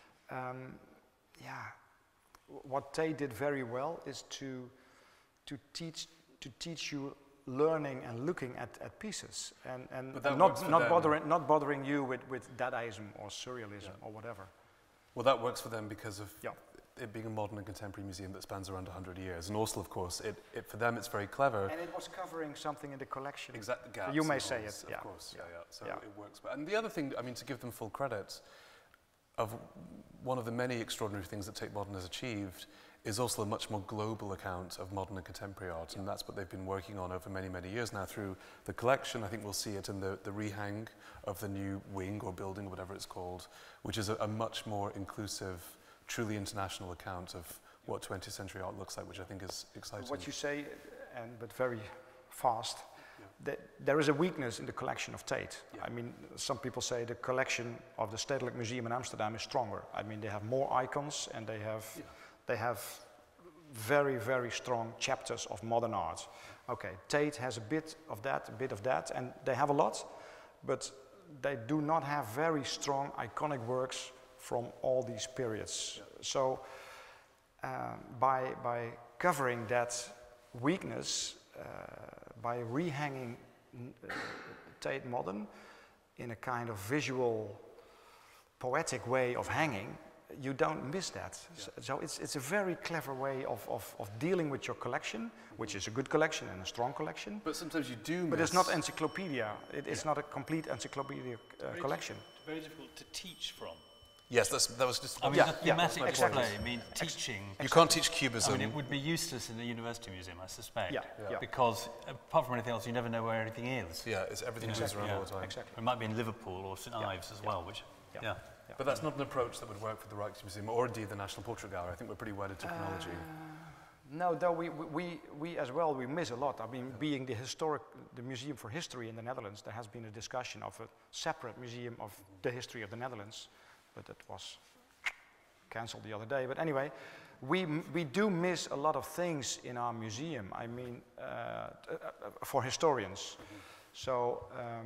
what Tate did very well is to teach you learning and looking at pieces, and not bothering you with Dadaism or surrealism or whatever. Well, that works for them because of it being a modern and contemporary museum that spans around 100 years. And also, of course, for them it's very clever. And it was covering something in the collection. Exactly, gaps. So you may say it. Of course, So it works. And the other thing, I mean, to give them full credit, of one of the many extraordinary things that Tate Modern has achieved is also a much more global account of modern and contemporary art, and that's what they've been working on over many, many years now through the collection. I think we'll see it in the rehang of the new wing or building, or whatever it's called, which is a much more inclusive, truly international account of what 20th century art looks like, which I think is exciting. What you say, but very fast, that there is a weakness in the collection of Tate. I mean, some people say the collection of the Stedelijk Museum in Amsterdam is stronger. I mean, they have more icons and they have very, very strong chapters of modern art. Okay, Tate has a bit of that, and they have a lot, but they do not have very strong iconic works from all these periods. So by covering that weakness, by rehanging Tate Modern in a kind of visual, poetic way of hanging, you don't miss that. So it's a very clever way of dealing with your collection, which is a good collection and a strong collection. But sometimes you do miss. But it's not encyclopedia. It's not a complete encyclopedia collection. Very difficult to teach from. Yes, that was just... I mean, the thematic display, I mean, teaching... You can't teach cubism. I mean, it would be useless in the university museum, I suspect. Yeah. Because, apart from anything else, you never know where anything is. Yeah, everything moves around all the time. Exactly. It might be in Liverpool or St Ives as well, which... But that's not an approach that would work for the Rijksmuseum or indeed the National Portrait Gallery. I think we're pretty wedded to chronology. No, though we as well, we miss a lot. I mean, being the Museum for History in the Netherlands, there has been a discussion of a separate museum of the history of the Netherlands, but that was cancelled the other day. But anyway, we do miss a lot of things in our museum. I mean, for historians. So,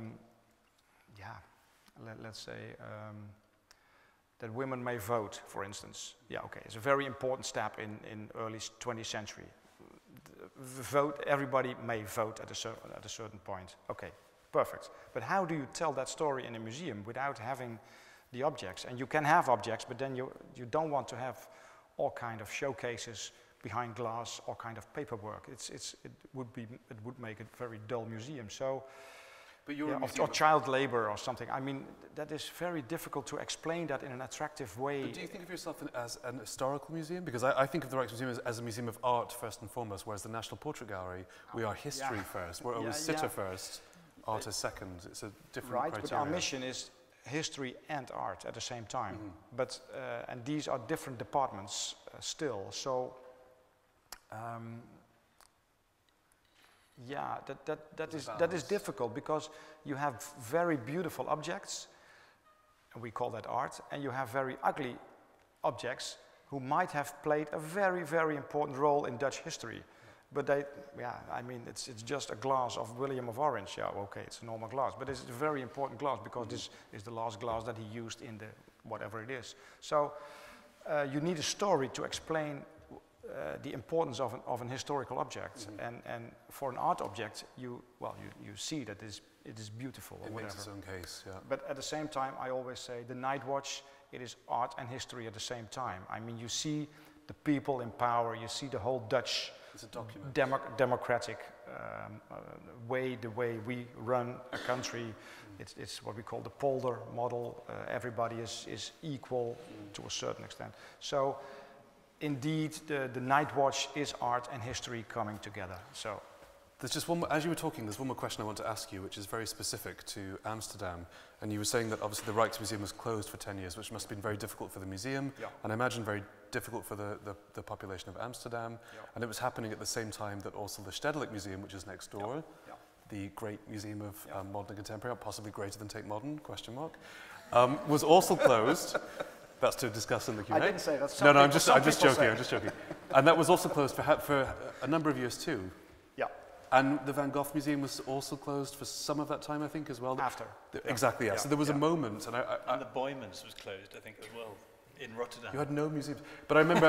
let's say that women may vote, for instance. Yeah, okay, it's a very important step in early 20th century. Vote, everybody may vote at a certain point. Okay, perfect. But how do you tell that story in a museum without having the objects? And you can have objects, but then you don't want to have all kind of showcases behind glass, all kind of paperwork. It would make a very dull museum. So But you're or child labor or something. I mean, that is very difficult to explain that in an attractive way. But do you think of yourself as an historical museum? Because I think of the Rijksmuseum as a museum of art first and foremost, whereas the National Portrait Gallery, we are history first. We're always sitter first, artist second. It's a different criteria. But our mission is history and art at the same time. But and these are different departments still. So. Yeah, that is difficult because you have very beautiful objects, and we call that art, and you have very ugly objects who might have played a very, very important role in Dutch history. But I mean, it's just a glass of William of Orange. Yeah, okay, it's a normal glass, but it's a very important glass because this is the last glass that he used in the whatever it is. So you need a story to explain the importance of an historical object, and for an art object, you see that it is beautiful or whatever. It makes its own case, yeah. But at the same time, I always say the Night Watch, it is art and history at the same time. I mean, you see the people in power, you see the whole Dutch democratic way, the way we run a country. It's what we call the polder model. Everybody is equal to a certain extent. So. Indeed, the Night Watch is art and history coming together. So, there's just one more, as you were talking, there's one more question I want to ask you, which is very specific to Amsterdam. And you were saying that obviously the Rijksmuseum was closed for 10 years, which must have been very difficult for the museum, and I imagine very difficult for the population of Amsterdam. And it was happening at the same time that also the Stedelijk Museum, which is next door, the great museum of modern and contemporary, possibly greater than Tate Modern, question mark, was also closed. That's to discuss in the Q&A. I didn't say that. No, I'm just joking. And that was also closed for a number of years too. Yeah. And the Van Gogh Museum was also closed for some of that time, I think, as well. After. Exactly, yeah. So there was a moment. And the Boymans was closed, I think, as well, in Rotterdam. You had no museums. But I remember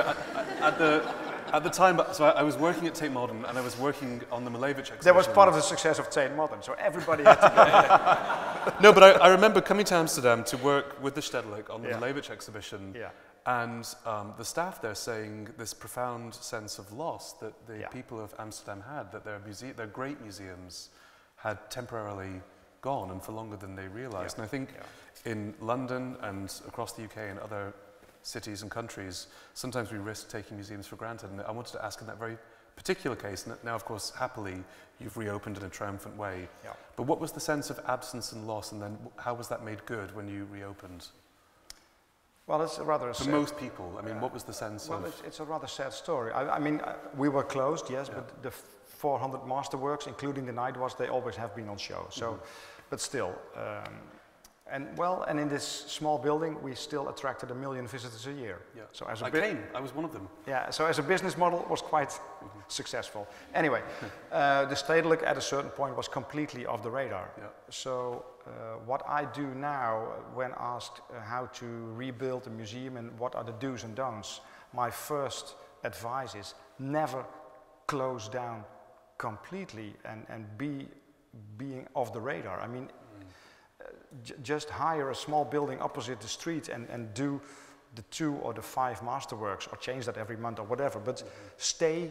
at the time, so I was working at Tate Modern, and I was working on the Malevich exhibition. That was part of the success of Tate Modern, so everybody had to go. No, but I remember coming to Amsterdam to work with the Stedelijk on the Malevich exhibition, and the staff there saying this profound sense of loss that the people of Amsterdam had, that their great museums had temporarily gone and for longer than they realized. And I think in London and across the UK and other cities and countries, sometimes we risk taking museums for granted. And I wanted to ask in that very particular case, now of course happily you've reopened in a triumphant way, but what was the sense of absence and loss, and then how was that made good when you reopened? Well, it's a rather for most people, I mean, what was the sense of? Well, it's a rather sad story. I mean, we were closed, yes, but the 400 masterworks, including the Night Watch, they always have been on show. So, but still, and in this small building, we still attracted 1 million visitors a year. Yeah. So I was one of them. Yeah. So as a business model, it was quite successful. Anyway, the Stedelijk at a certain point was completely off the radar. Yeah. So what I do now, when asked how to rebuild a museum and what are the do's and don'ts, my first advice is never close down completely and being off the radar. I mean, just hire a small building opposite the street and do the 2 or the 5 masterworks, or change that every month or whatever. But stay,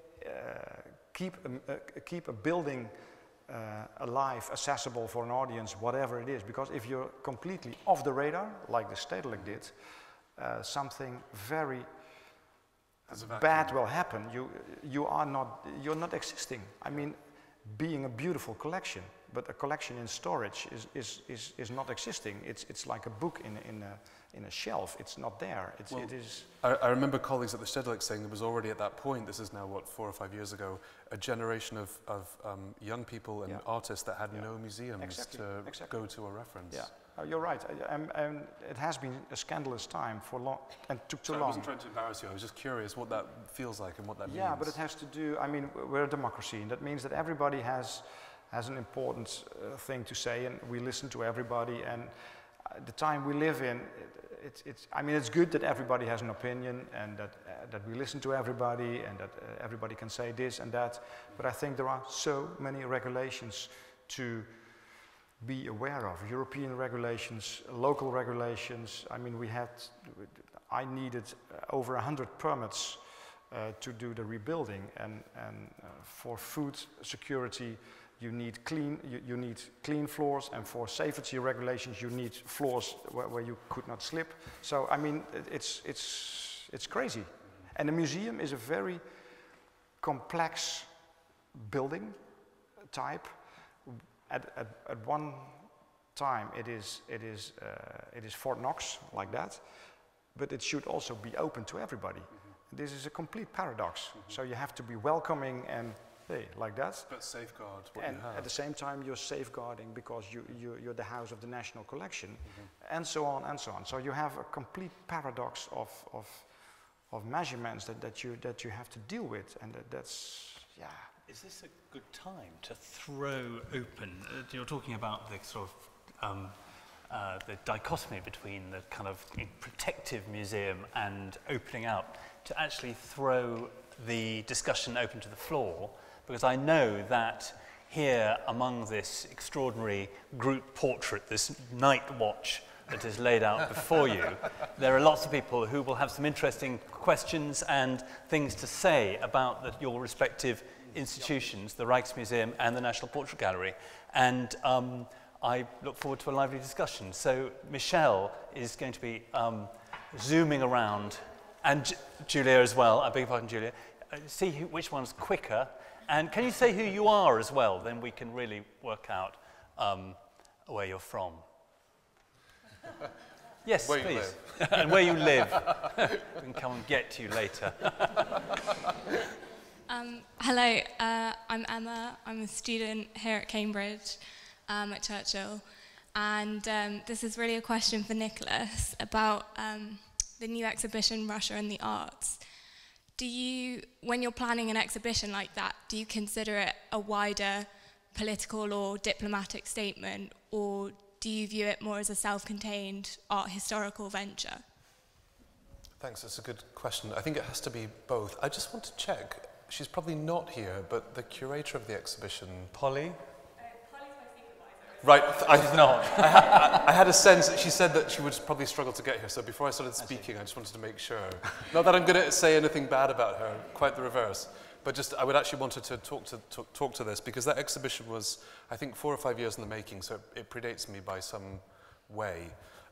keep a building alive, accessible for an audience, whatever it is. Because if you're completely off the radar, like the Stedelijk did, something very bad will happen. You're not existing. I mean, being a beautiful collection, but a collection in storage is not existing. It's like a book in a shelf. It's not there. It is. I remember colleagues at the Stedelijk saying there was already at that point, this is now what, 4 or 5 years ago, a generation of young people and artists that had no museums to go to or reference. Yeah. You're right, and it has been a scandalous time for long, and took too long. I wasn't trying to embarrass you, I was just curious what that feels like and what that means. Yeah, but it has to do, I mean, we're a democracy, and that means that everybody has an important thing to say, and we listen to everybody, and the time we live in, I mean, it's good that everybody has an opinion, and that we listen to everybody, and that everybody can say this and that, but I think there are so many regulations to be aware of, European regulations, local regulations. I mean, I needed over 100 permits to do the rebuilding, and for food security, you need clean floors, and for safety regulations you need floors where you could not slip. So I mean, it's crazy. And the museum is a very complex building type. At one time it is Fort Knox, like that, but it should also be open to everybody. This is a complete paradox. So you have to be welcoming and hey, like that. But safeguard what and you have. At the same time you're safeguarding because you're the house of the National Collection, and so on and so on. So you have a complete paradox of measurements that you have to deal with, and that's, yeah. Is this a good time to throw open, you're talking about the sort of the dichotomy between the kind of protective museum and opening out, to actually throw the discussion open to the floor, because I know that here among this extraordinary group portrait, this night watch that is laid out before you, there are lots of people who will have some interesting questions and things to say about your respective institutions, the Rijksmuseum and the National Portrait Gallery. And I look forward to a lively discussion. So Michelle is going to be zooming around, and Julia as well, I beg your pardon, Julia, see which one's quicker. And can you say who you are as well? Then we can really work out where you're from. Yes, where please. And where you live. We can come and get you later. Hello, I'm Emma. I'm a student here at Cambridge, at Churchill. And this is really a question for Nicholas about the new exhibition, Russia and the Arts. Do you, when you're planning an exhibition like that, do you consider it a wider political or diplomatic statement, or do you view it more as a self-contained art historical venture? Thanks, that's a good question. I think it has to be both. I just want to check, she's probably not here, but the curator of the exhibition, Polly? Right, she's not. I had a sense that she said that she would probably struggle to get here, so before I started speaking, I just wanted to make sure. Not that I'm going to say anything bad about her, quite the reverse, but just I would actually want her to talk to this, because that exhibition was, I think, 4 or 5 years in the making, so it predates me by some way.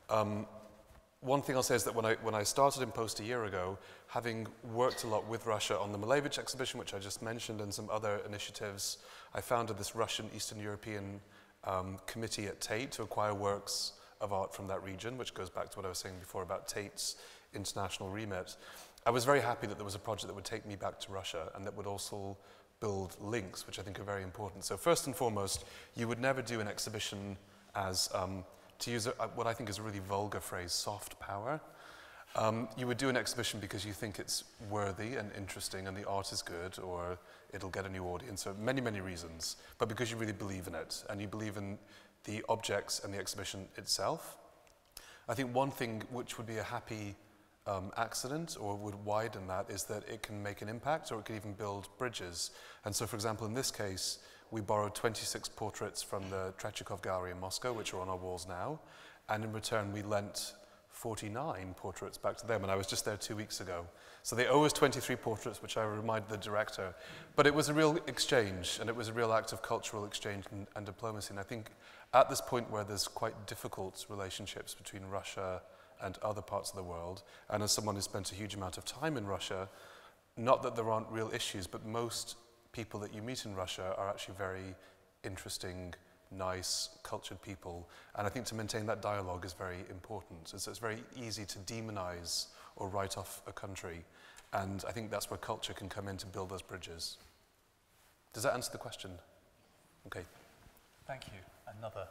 One thing I'll say is that when I started in Post a year ago, having worked a lot with Russia on the Malevich exhibition, which I just mentioned, and some other initiatives, I founded this Russian Eastern European committee at Tate to acquire works of art from that region, which goes back to what I was saying before about Tate's international remit. I was very happy that there was a project that would take me back to Russia and that would also build links, which I think are very important. So first and foremost, you would never do an exhibition as, to use what I think is a really vulgar phrase, soft power. You would do an exhibition because you think it's worthy and interesting and the art is good, or it'll get a new audience, or many, many reasons, but because you really believe in it and you believe in the objects and the exhibition itself. I think one thing which would be a happy accident or would widen that is that it can make an impact, or it could even build bridges. And so, for example, in this case, we borrowed 26 portraits from the Tretyakov Gallery in Moscow, which are on our walls now, and in return we lent 49 portraits back to them, and I was just there 2 weeks ago. So they owe us 23 portraits, which I reminded the director. But it was a real exchange, and it was a real act of cultural exchange and diplomacy. And I think at this point where there's quite difficult relationships between Russia and other parts of the world, and as someone who spent a huge amount of time in Russia, not that there aren't real issues, but most people that you meet in Russia are actually very interesting, nice, cultured people. And I think to maintain that dialogue is very important. So it's very easy to demonize or write off a country. And I think that's where culture can come in to build those bridges. Does that answer the question? Okay. Thank you. Another.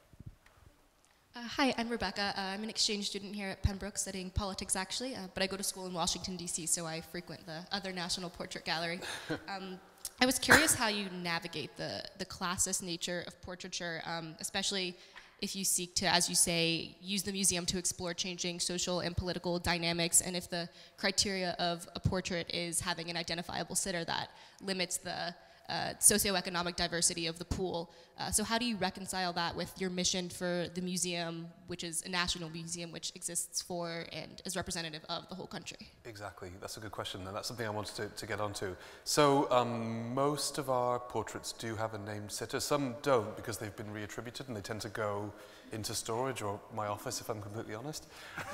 Hi, I'm Rebecca. I'm an exchange student here at Pembroke studying politics, actually, but I go to school in Washington, D.C., so I frequent the other National Portrait Gallery. I was curious how you navigate the classist nature of portraiture, especially if you seek to, as you say, use the museum to explore changing social and political dynamics, and if the criteria of a portrait is having an identifiable sitter that limits the socioeconomic diversity of the pool. So how do you reconcile that with your mission for the museum, which is a national museum which exists for and is representative of the whole country? Exactly, that's a good question, and that's something I wanted to get onto. So most of our portraits do have a named sitter. Some don't because they've been reattributed and they tend to go into storage or my office, if I'm completely honest.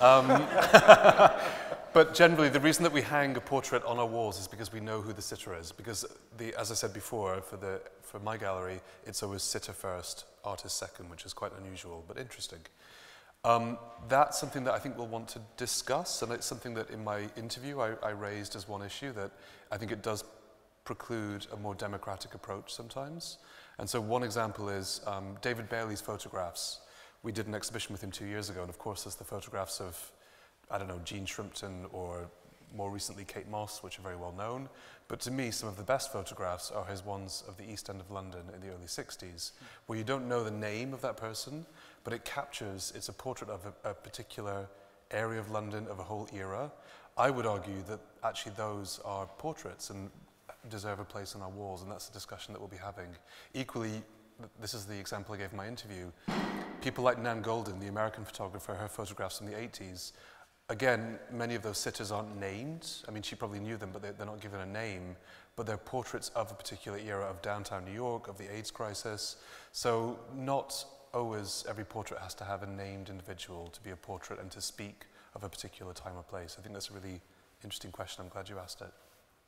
But generally, the reason that we hang a portrait on our walls is because we know who the sitter is. Because, as I said before, for my gallery, it's always sitter first, artist second, which is quite unusual, but interesting. That's something that I think we'll want to discuss, and it's something that in my interview I raised as one issue, that I think it does preclude a more democratic approach sometimes. And so one example is David Bailey's photographs. We did an exhibition with him 2 years ago, and of course there's the photographs of, I don't know, Jean Shrimpton or more recently Kate Moss, which are very well known. But to me, some of the best photographs are his ones of the East End of London in the early 60s, where you don't know the name of that person, but it captures, it's a portrait of a particular area of London, of a whole era. I would argue that actually those are portraits and deserve a place on our walls, and that's a discussion that we'll be having. Equally, this is the example I gave in my interview, people like Nan Goldin, the American photographer, her photographs from the 80s, again, many of those sitters aren't named. I mean, she probably knew them, but they're not given a name, but they're portraits of a particular era of downtown New York, of the AIDS crisis. So not always every portrait has to have a named individual to be a portrait and to speak of a particular time or place. I think that's a really interesting question. I'm glad you asked it.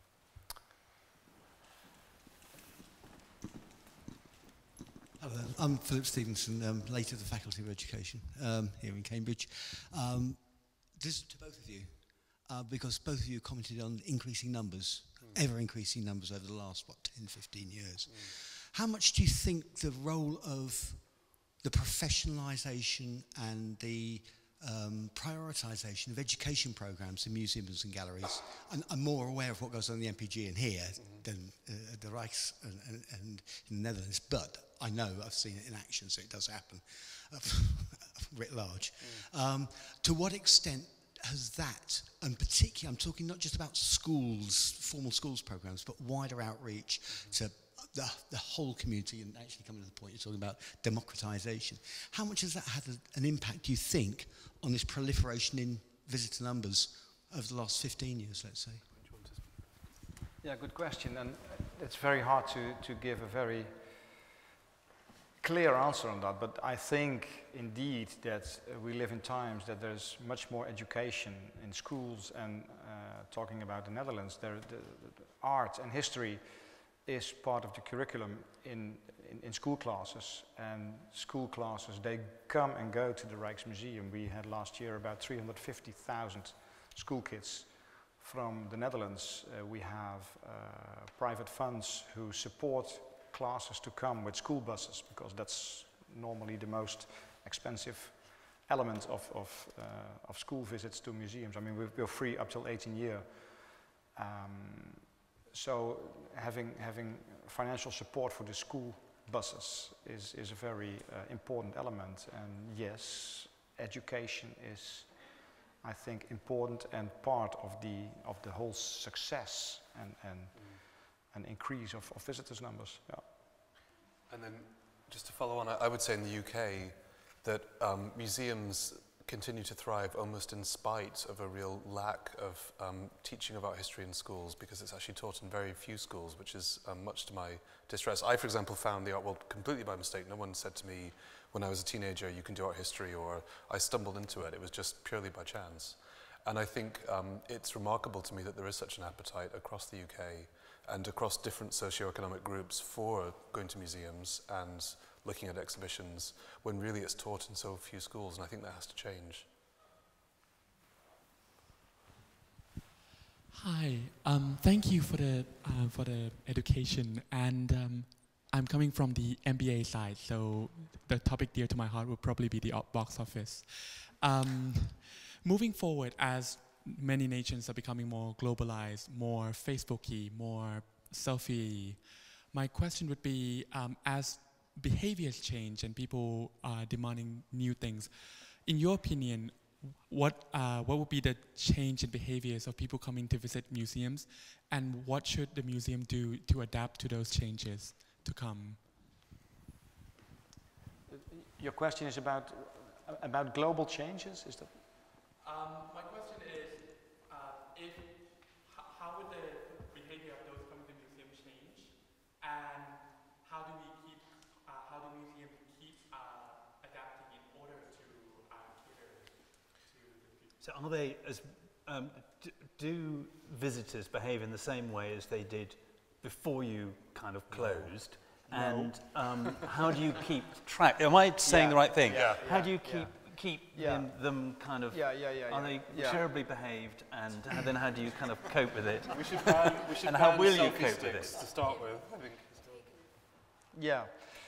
Hello, I'm Philip Stevenson, later the Faculty of Education here in Cambridge. This is to both of you, because both of you commented on increasing numbers, ever increasing numbers over the last, 10, 15 years. How much do you think the role of the professionalisation and the prioritisation of education programmes in museums and galleries? I'm more aware of what goes on in the MPG in here than at the Rijks and in the Netherlands, but I know I've seen it in action, so it does happen writ large. To what extent has that, and particularly, I'm talking not just about schools, formal schools programs, but wider outreach to the whole community, and actually coming to the point you're talking about democratisation. How much has that had an impact, do you think, on this proliferation in visitor numbers over the last 15 years, let's say? Yeah, good question, and it's very hard to give a very clear answer on that, but I think indeed that we live in times that there's much more education in schools, and talking about the Netherlands, the art and history is part of the curriculum in school classes, and school classes, they come and go to the Rijksmuseum. We had last year about 350,000 school kids from the Netherlands. We have private funds who support classes to come with school buses, because that's normally the most expensive element of school visits to museums. I mean, we're free up till 18 years. So having financial support for the school buses is a very important element. And yes, education is, I think, important and part of the whole success and increase of visitors' numbers. Yeah. And then, just to follow on, I would say in the UK that museums continue to thrive almost in spite of a real lack of teaching about history in schools, because it's actually taught in very few schools, which is much to my distress. I, for example, found the art world completely by mistake. No one said to me when I was a teenager, you can do art history, or I stumbled into it. It was just purely by chance. And I think it's remarkable to me that there is such an appetite across the UK and across different socioeconomic groups for going to museums and looking at exhibitions, when really it's taught in so few schools, and I think that has to change. Hi, thank you for the education, and I'm coming from the MBA side, so the topic dear to my heart would probably be the box office. Moving forward, as many nations are becoming more globalized, more Facebook-y, more selfie-y, my question would be, as behaviors change and people are demanding new things, in your opinion, what would be the change in behaviors of people coming to visit museums, and what should the museum do to adapt to those changes to come? Your question is about global changes? Is that? My question is, how would the behavior of those coming to the museum change, and how do museums keep adapting in order to cater to the people? So are they, do visitors behave in the same way as they did before you kind of closed? No. And how do you keep track? Am I saying the right thing? Yeah. How do you keep them kind of? Are they terribly behaved, and then how do you kind of cope with it? We should ban and how will you cope with it? To start with, I think. Yeah.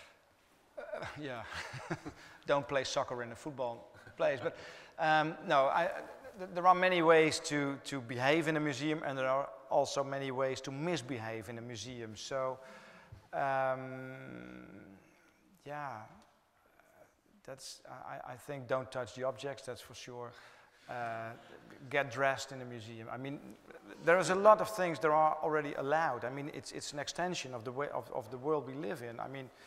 Don't play soccer in a football place, but no. There are many ways to behave in a museum, and there are also many ways to misbehave in a museum. So. That's, I think, don't touch the objects, that's for sure. Get dressed in a museum. I mean, there is a lot of things that are already allowed. I mean, it's an extension of the way of the world we live in. I mean,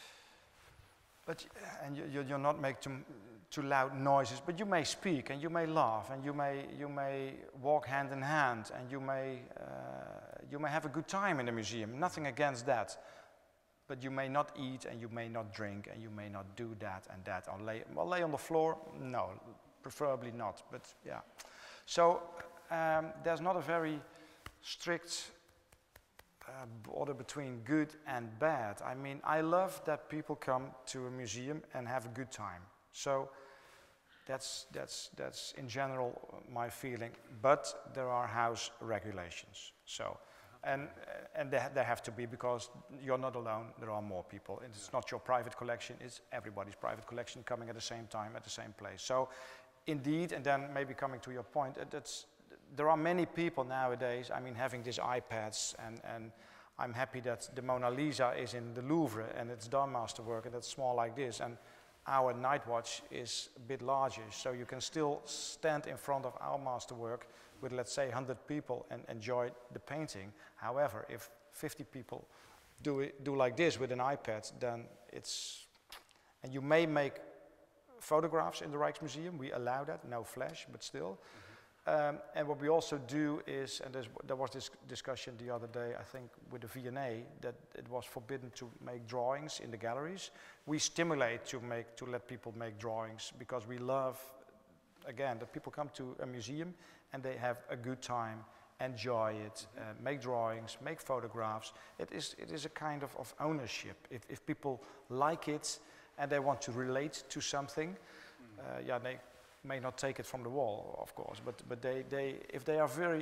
and you're not make too loud noises, but you may speak and you may laugh and you may walk hand in hand and you may have a good time in a museum. Nothing against that. But you may not eat and you may not drink and you may not do that and that. Or lay on the floor? No, preferably not, but yeah. So there's not a very strict border between good and bad. I mean, I love that people come to a museum and have a good time. So that's in general my feeling. But there are house regulations. So. And they have to be, because you're not alone, there are more people. It's not your private collection, it's everybody's private collection coming at the same time, at the same place. So indeed, and then maybe coming to your point, there are many people nowadays, I mean, having these iPads, and I'm happy that the Mona Lisa is in the Louvre, and it's done masterwork, and it's small like this, and our night watch is a bit larger, so you can still stand in front of our masterwork with, let's say, 100 people and enjoy the painting. However, if 50 people do like this with an iPad, then it's... And you may make photographs in the Rijksmuseum. We allow that, no flash, but still. And what we also do is, and there was this discussion the other day, I think, with the V&A, that it was forbidden to make drawings in the galleries. We stimulate to let people make drawings, because we love, again, that people come to a museum and they have a good time, enjoy it, make drawings, make photographs. It is a kind of ownership. If people like it and they want to relate to something, they may not take it from the wall, of course, but if they are very,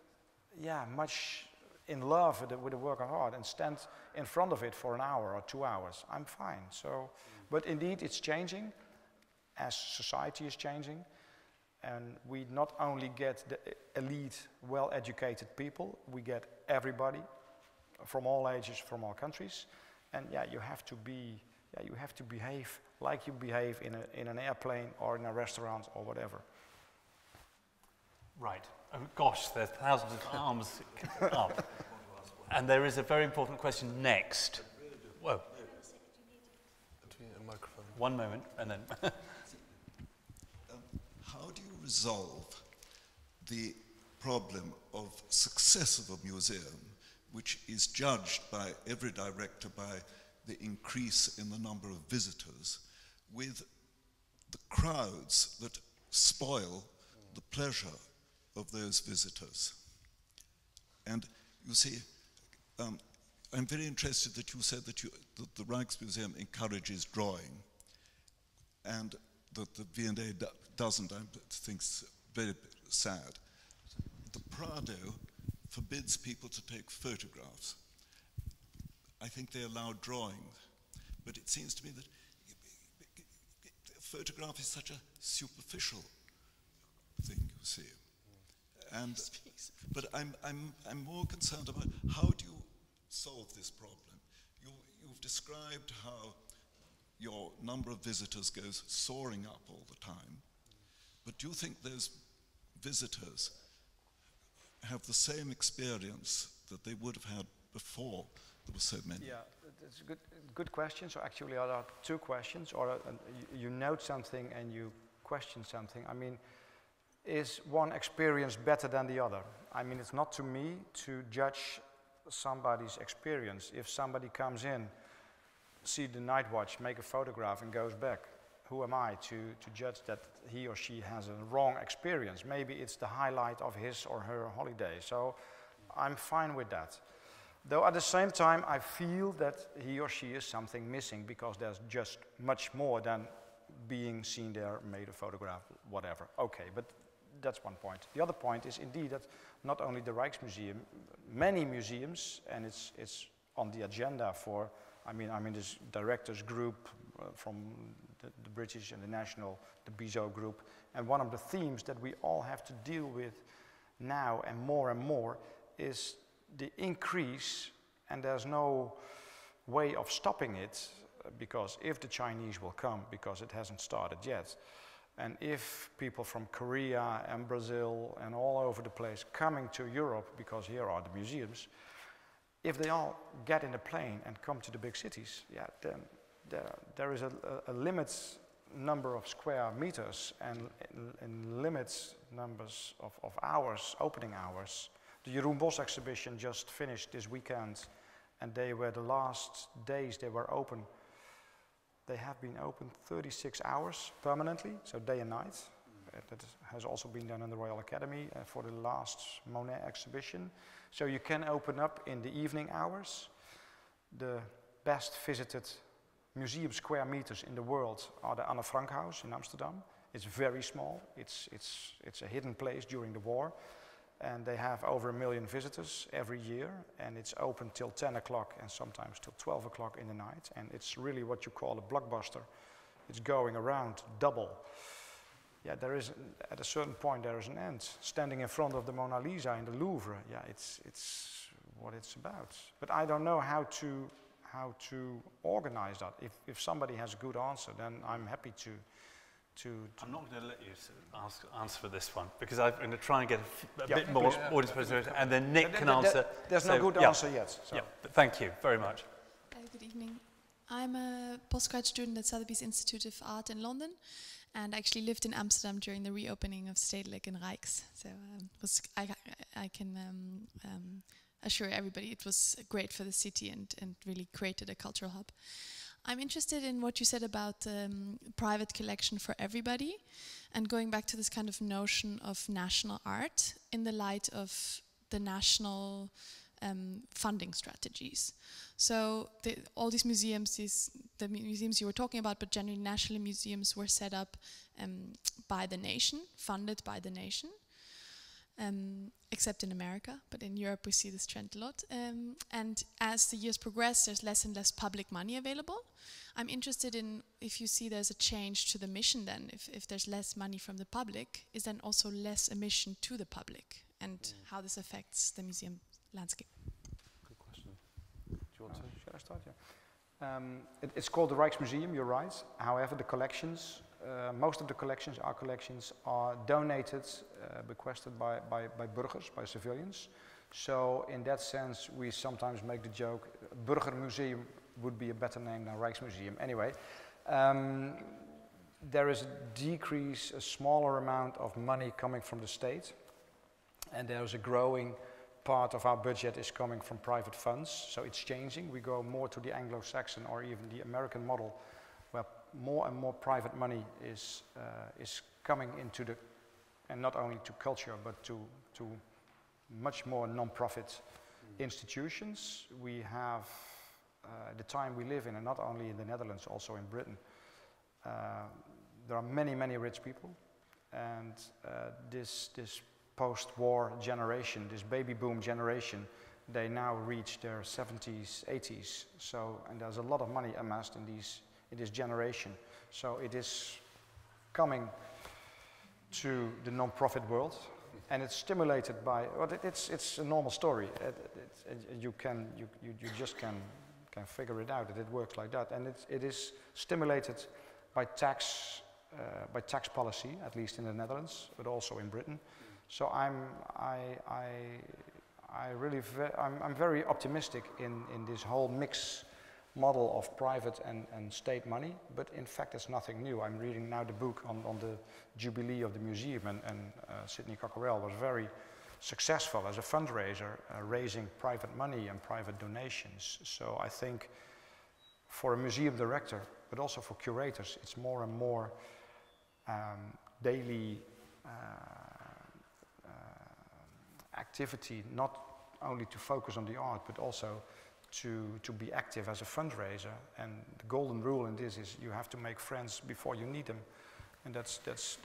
much in love with the work of art and stand in front of it for an hour or 2 hours, I'm fine. So, but indeed, it's changing as society is changing. And we not only get the elite, well-educated people, we get everybody from all ages, from all countries. And you have to behave like you behave in an airplane or in a restaurant or whatever. Right. Oh gosh, there's thousands of arms up. And there is a very important question next. Whoa. One moment, and then... How do you resolve the problem of success of a museum, which is judged by every director by the increase in the number of visitors, with the crowds that spoil the pleasure of those visitors? And you see, I'm very interested that you said that the Rijksmuseum encourages drawing, and that the V&A doesn't. I think it's very sad. The Prado forbids people to take photographs. I think they allow drawing, but it seems to me that a photograph is such a superficial thing, you see. And but I'm more concerned about how do you solve this problem. You've described how your number of visitors goes soaring up all the time, But do you think those visitors have the same experience that they would have had before there were so many? Yeah, it's a good question. So actually there are two questions, or you note something and you question something. I mean, is one experience better than the other? I mean, it's not to me to judge somebody's experience. If somebody comes in, see the night watch, make a photograph and goes back, who am I to judge that he or she has a wrong experience? Maybe it's the highlight of his or her holiday. So I'm fine with that. Though at the same time, I feel that he or she is something missing, because there's just much more than being seen there, made a photograph, whatever. Okay, but that's one point. The other point is indeed that not only the Rijksmuseum, many museums, and it's on the agenda for, I mean, I'm in this directors group from the British and the National, the BIZO group, and one of the themes that we all have to deal with now and more is the increase, and there's no way of stopping it, because if the Chinese will come, because it hasn't started yet, and if people from Korea and Brazil and all over the place coming to Europe, because here are the museums, if they all get in a plane and come to the big cities, yeah, then there is a limit number of square meters and limits numbers of hours, opening hours. The Jeroen Bos exhibition just finished this weekend, and they were the last days they were open. They have been open 36 hours permanently, so day and night. That has also been done in the Royal Academy for the last Monet exhibition. So you can open up in the evening hours. The best visited museum square meters in the world are the Anne Frank House in Amsterdam. It's very small. It's a hidden place during the war. And they have over 1 million visitors every year, and it's open till 10 o'clock and sometimes till 12 o'clock in the night. And it's really what you call a blockbuster. It's going around double. Yeah, there is, at a certain point, there is an end. Standing in front of the Mona Lisa in the Louvre, yeah, it's what it's about. But I don't know how to organize that. If somebody has a good answer, then I'm happy to I'm not going to let you answer for this one, because I'm going to try and get a bit more audience participation, and then Nick can answer. There's no good answer yet. So. Yeah, but thank you very much. Good evening. I'm a postgrad student at Sotheby's Institute of Art in London, and actually lived in Amsterdam during the reopening of Stedelijk and Rijks. So I can assure everybody it was great for the city and really created a cultural hub. I'm interested in what you said about private collection for everybody, and going back to this kind of notion of national art in the light of the national funding strategies. So all these museums, the museums you were talking about, but generally national museums, were set up by the nation, funded by the nation. Except in America, but in Europe we see this trend a lot. And as the years progress, there's less and less public money available. I'm interested in if you see there's a change to the mission then, if there's less money from the public, is then also less emission to the public, and how this affects the museum landscape. Good question. Do you want to? Shall I start? Yeah. It's called the Rijksmuseum, you're right. However, the collections, most of the collections are donated, bequested by burgers, by civilians. So in that sense, we sometimes make the joke, Burgermuseum would be a better name than Rijksmuseum. Anyway, there is a decrease, a smaller amount of money coming from the state, and there's a growing part of our budget is coming from private funds. So it's changing. We go more to the Anglo-Saxon or even the American model, where more and more private money is coming into the, and not only to culture, but to much more non-profit institutions. We have the time we live in, and not only in the Netherlands, also in Britain. There are many, many rich people, and this post-war generation, this baby boom generation, they now reach their 70s, 80s. So, and there's a lot of money amassed in this generation. So it is coming to the non-profit world, and it's stimulated by, well, it's a normal story. You just can figure it out that it works like that, and it is stimulated by tax tax policy, at least in the Netherlands, but also in Britain. So I'm very optimistic in this whole mix model of private and state money, but in fact it's nothing new. I'm reading now the book on the Jubilee of the museum, and Sidney Cockerell was very successful as a fundraiser, raising private money and private donations. So I think for a museum director, but also for curators, it's more and more daily activity, not only to focus on the art, but also to be active as a fundraiser. And the golden rule in this is you have to make friends before you need them, and that's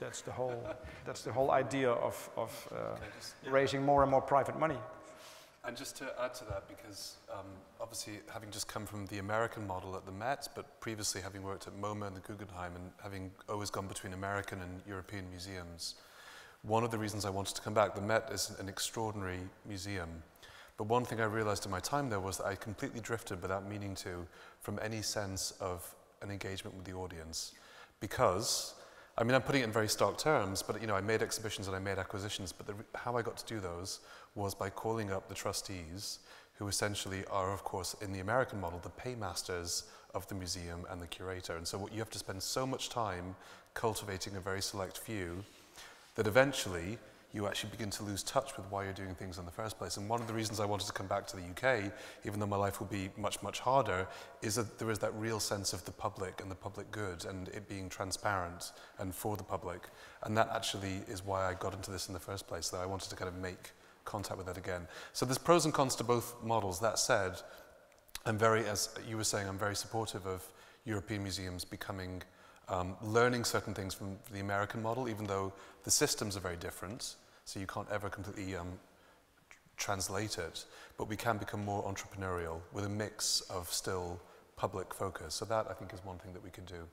the whole idea of raising more and more private money. And just to add to that, because obviously having just come from the American model at the Met, but previously having worked at MoMA and the Guggenheim, and having always gone between American and European museums, one of the reasons I wanted to come back, the Met is an extraordinary museum. But one thing I realized in my time there was that I completely drifted without meaning to from any sense of an engagement with the audience. Because, I mean, I'm putting it in very stark terms, but I made exhibitions and I made acquisitions, but how I got to do those was by calling up the trustees, who essentially are, of course, in the American model, the paymasters of the museum and the curator. And so you have to spend so much time cultivating a very select few that eventually you actually begin to lose touch with why you're doing things in the first place. And one of the reasons I wanted to come back to the UK, even though my life will be much, much harder, is that there is that real sense of the public and the public good and it being transparent and for the public. And that actually is why I got into this in the first place, that I wanted to kind of make contact with that again. So there's pros and cons to both models. That said, I'm very, as you were saying, I'm very supportive of European museums becoming learning certain things from the American model, even though the systems are very different, so you can't ever completely translate it, but we can become more entrepreneurial with a mix of still public focus. So that, I think, is one thing that we can do.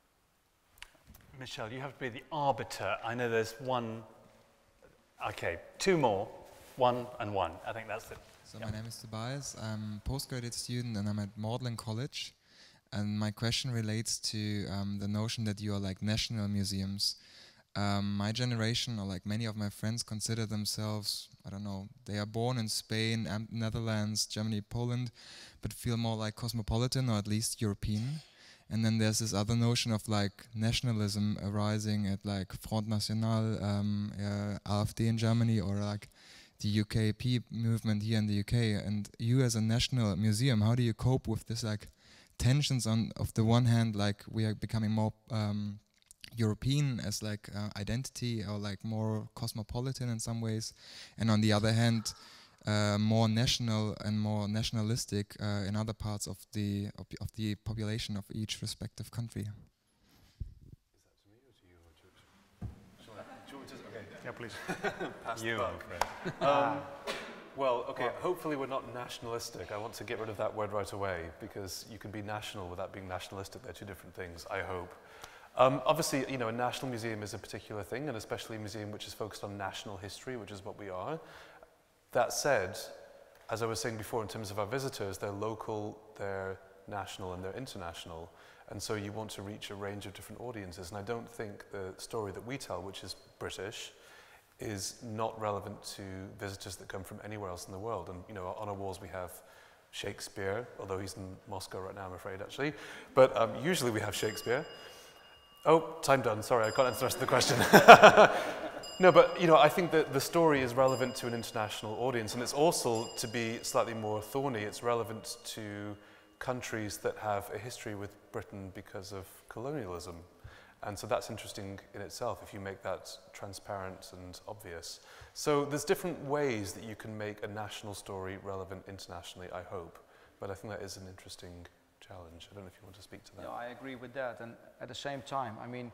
Michelle, you have to be the arbiter. I know there's one, okay, two more, one and one. I think that's it. So my name is Tobias. I'm a postgraduate student and I'm at Magdalen College. And my question relates to the notion that you are like national museums. My generation, or like many of my friends, consider themselves, I don't know, they are born in Spain, Netherlands, Germany, Poland, but feel more like cosmopolitan or at least European. And then there's this other notion of like nationalism arising at like Front National, AfD in Germany, or like the UKP movement here in the UK. And you as a national museum, how do you cope with this like tensions on, of the one hand, like we are becoming more European as like identity, or like more cosmopolitan in some ways, and on the other hand more national and more nationalistic in other parts of the population of each respective country? Is that to me or to you, or to okay. Yeah, please. Pass you, the buck. Well, okay, hopefully we're not nationalistic. I want to get rid of that word right away, because you can be national without being nationalistic. They're two different things, I hope. Obviously, a national museum is a particular thing, and especially a museum which is focused on national history, which is what we are. That said, as I was saying before, in terms of our visitors, they're local, they're national, and they're international. And so you want to reach a range of different audiences. And I don't think the story that we tell, which is British, is not relevant to visitors that come from anywhere else in the world. And on our walls we have Shakespeare, although he's in Moscow right now, I'm afraid, actually. But usually we have Shakespeare. Oh, time done. Sorry, I can't answer the rest of the question. No, but I think that the story is relevant to an international audience, and it's also, to be slightly more thorny, it's relevant to countries that have a history with Britain because of colonialism. And so that's interesting in itself if you make that transparent and obvious. So there's different ways that you can make a national story relevant internationally, I hope. But I think that is an interesting challenge. I don't know if you want to speak to that. No, I agree with that. And at the same time,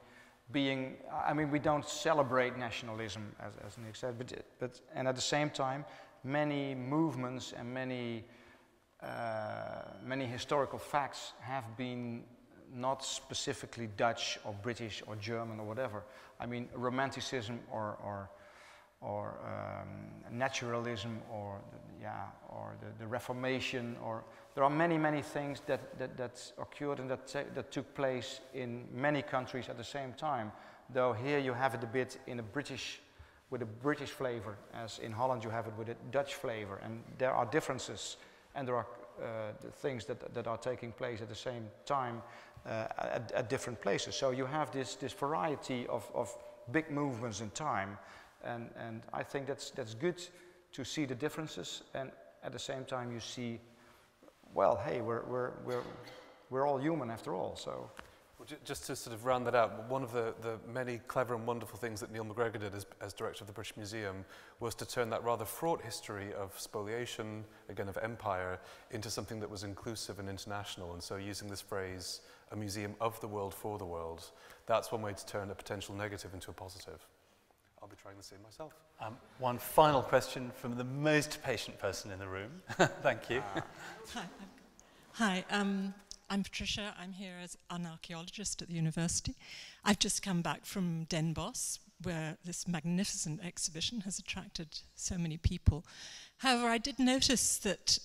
we don't celebrate nationalism, as Nick said, but at the same time, many movements and many historical facts have been not specifically Dutch or British or German or whatever. I mean, Romanticism or naturalism, or the Reformation, or there are many things that occurred and that took place in many countries at the same time. Though here you have it a bit in with a British flavor, as in Holland you have it with a Dutch flavor, and there are differences, and there are the things that are taking place at the same time at different places. So you have this variety of big movements in time, and I think that's good to see the differences, and at the same time you see, well, hey, we're all human after all. So. Well, just to sort of round that out, one of the many clever and wonderful things that Neil McGregor did as director of the British Museum was to turn that rather fraught history of spoliation, again of empire, into something that was inclusive and international. And so using this phrase, a museum of the world for the world, that's one way to turn a potential negative into a positive. I'll be trying the same myself. One final question from the most patient person in the room. Thank you. Hi, I'm Patricia. I'm here as an archaeologist at the university. I've just come back from Den Bosch, where this magnificent exhibition has attracted so many people. However, I did notice that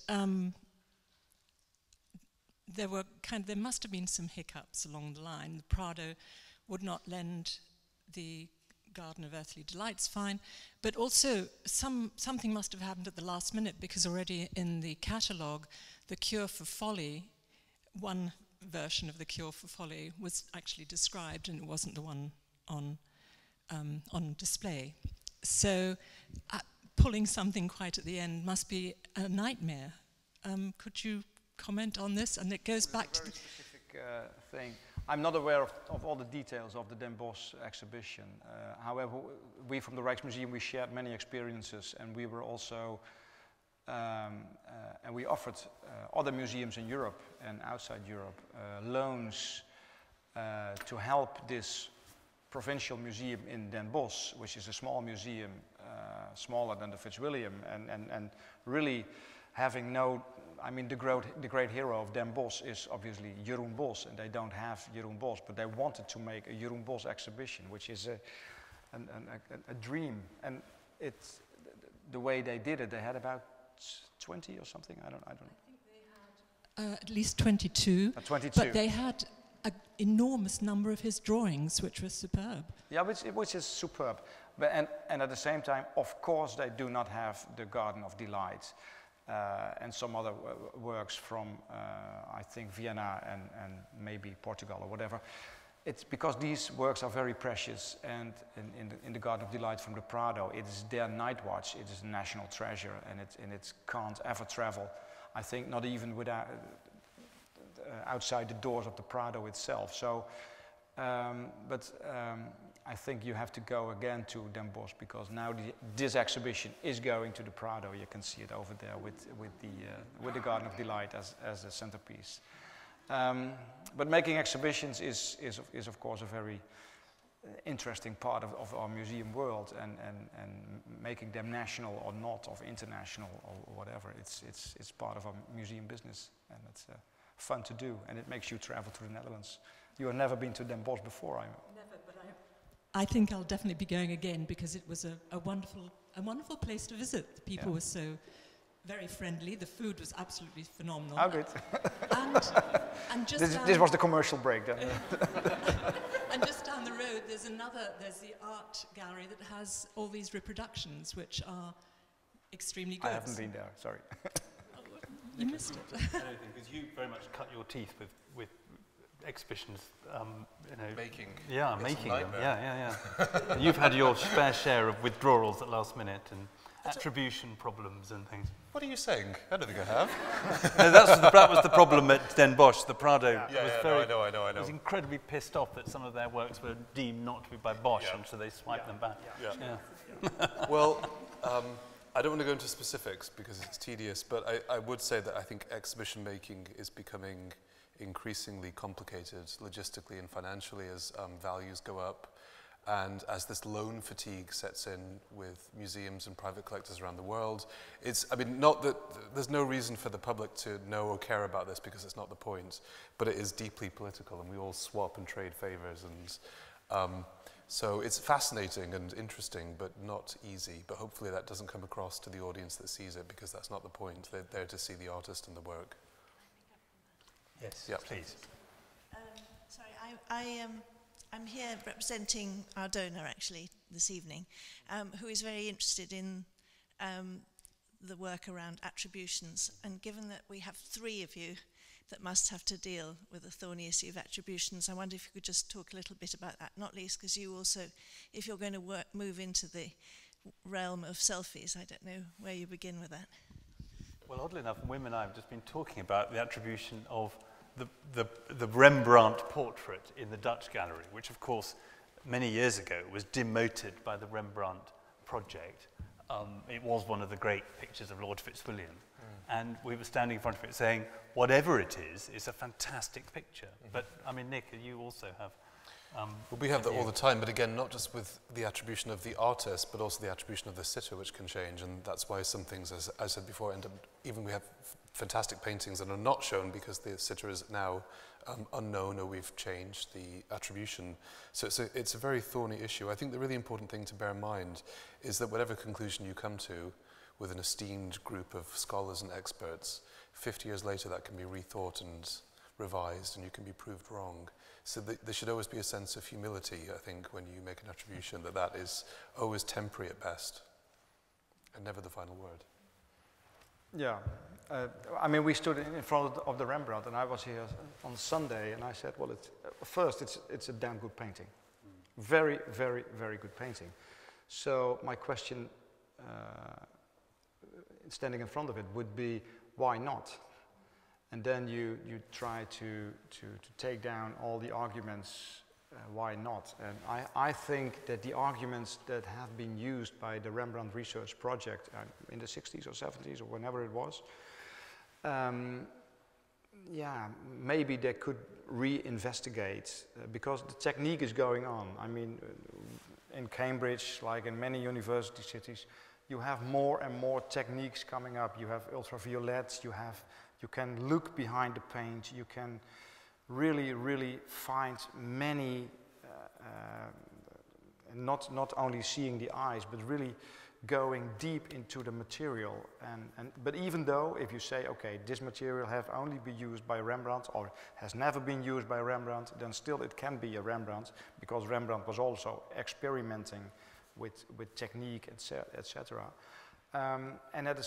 there must have been some hiccups along the line. The Prado would not lend the Garden of Earthly Delights fine, but also something must have happened at the last minute, because already in the catalogue, The Cure for Folly, one version of The Cure for Folly was actually described, and it wasn't the one on display. So pulling something quite at the end must be a nightmare. Could you comment on this? And it goes back to the specific thing. I'm not aware of all the details of the Den Bosch exhibition. However, we from the Rijksmuseum, we shared many experiences, and we were also and we offered other museums in Europe and outside Europe loans to help this provincial museum in Den Bosch, which is a small museum, smaller than the Fitzwilliam, and really having the great hero of Den Bosch is obviously Jeroen Bosch, and they don't have Jeroen Bosch, but they wanted to make a Jeroen Bosch exhibition, which is a dream. And it's the way they did it. They had about 20 or something. I don't know. I think they had at least 22. 22. But they had an enormous number of his drawings, which was superb. Yeah, which is superb. But and at the same time, of course, they do not have the Garden of Delight and some other works from I think Vienna and maybe Portugal or whatever. It's because these works are very precious, and in the Garden of Delight from the Prado, it is their night watch. It is a national treasure, and it can't ever travel. I think not even without outside the doors of the Prado itself. So, I think you have to go again to Den Bosch, because now this exhibition is going to the Prado. You can see it over there with the Garden of Delight as a centerpiece. But making exhibitions is of course a very interesting part of our museum world, and making them national or not, or international or whatever. It's part of our museum business, and it's fun to do, and it makes you travel to the Netherlands. You have never been to Den Bosch before, Never, but I think I'll definitely be going again, because it was a wonderful place to visit. The people were so very friendly. The food was absolutely phenomenal. How good. And just this was the commercial break then. And just down the road, there's the art gallery that has all these reproductions, which are extremely good. I haven't been there, sorry. You missed it. Because you very much cut your teeth with exhibitions, making. Yeah, making them. Yeah. You've had your fair share of withdrawals at last minute and attribution problems and things. What are you saying? I don't think I have. No, that was the problem at Den Bosch. The Prado I know. was incredibly pissed off that some of their works were deemed not to be by Bosch, and so they swiped them back. Well, I don't want to go into specifics because it's tedious, but I would say that I think exhibition making is becoming increasingly complicated logistically and financially as values go up, and as this loan fatigue sets in with museums and private collectors around the world. Not that there's no reason for the public to know or care about this, because it's not the point, but it is deeply political, and we all swap and trade favors, and So it's fascinating and interesting, but not easy. But hopefully that doesn't come across to the audience that sees it, because that's not the point. They're there to see the artist and the work. Yes, yeah. Please. Sorry, I'm here representing our donor, actually, this evening, who is very interested in the work around attributions. And given that we have 3 of you that must have to deal with the thorny issue of attributions, I wonder if you could just talk a little bit about that, not least because you also, if you're going to move into the realm of selfies, I don't know where you begin with that. Well, oddly enough, Wim and I have just been talking about the attribution of the Rembrandt portrait in the Dutch gallery, which of course many years ago was demoted by the Rembrandt project. It was one of the great pictures of Lord Fitzwilliam. And we were standing in front of it saying, whatever it is, it's a fantastic picture. But, I mean, Nick, you also have... well, we have that all the time, but again, not just with the attribution of the artist, but also the attribution of the sitter, which can change. And that's why some things, as I said before, end up, even we have fantastic paintings that are not shown because the sitter is now unknown, or we've changed the attribution. So it's a very thorny issue. I think the really important thing to bear in mind is that whatever conclusion you come to with an esteemed group of scholars and experts, 50 years later that can be rethought and revised, and you can be proved wrong. So there should always be a sense of humility, I think, when you make an attribution, that is always temporary at best, and never the final word. Yeah, I mean, we stood in front of the Rembrandt, and I was here on Sunday, and I said, well, first, it's a damn good painting. Very, very, very good painting. So my question, standing in front of it, would be, why not? And then you try to take down all the arguments, why not? And I think that the arguments that have been used by the Rembrandt Research Project in the 60s or 70s or whenever it was, yeah, maybe they could re-investigate because the technique is going on. I mean, in Cambridge, like in many university cities, you have more and more techniques coming up. You have ultraviolets, you can look behind the paint, you can really, really find many, not only seeing the eyes, but really going deep into the material. But even though, if you say, okay, this material have only been used by Rembrandt or has never been used by Rembrandt, then still it can be a Rembrandt, because Rembrandt was also experimenting with technique, etc. And at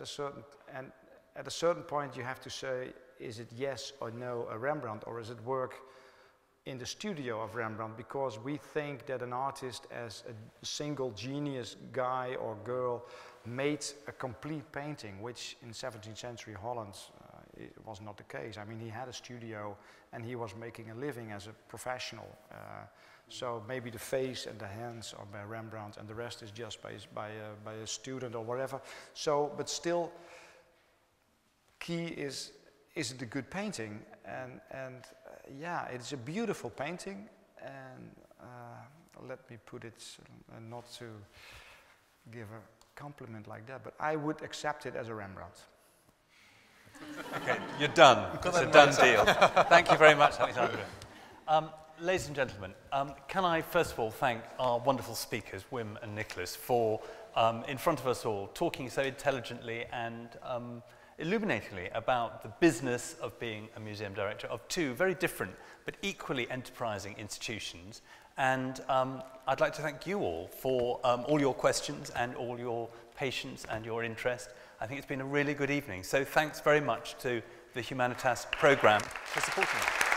a certain point you have to say, is it yes or no a Rembrandt, or is it work in the studio of Rembrandt? Because we think that an artist as a single genius guy or girl made a complete painting, which in 17th century Holland it was not the case. I mean, he had a studio and he was making a living as a professional. So maybe the face and the hands are by Rembrandt and the rest is just by a student or whatever. So, but still, key is it a good painting? And yeah, it's a beautiful painting, and let me put it, not to give a compliment like that, but I would accept it as a Rembrandt. Okay, you're done. It's a done deal. Thank you very much, Alexander. Ladies and gentlemen, can I first of all thank our wonderful speakers, Wim and Nicholas, for, in front of us all, talking so intelligently and illuminatingly about the business of being a museum director of 2 very different but equally enterprising institutions. And I'd like to thank you all for all your questions and all your patience and your interest. I think it's been a really good evening. So thanks very much to the Humanitas programme for supporting us.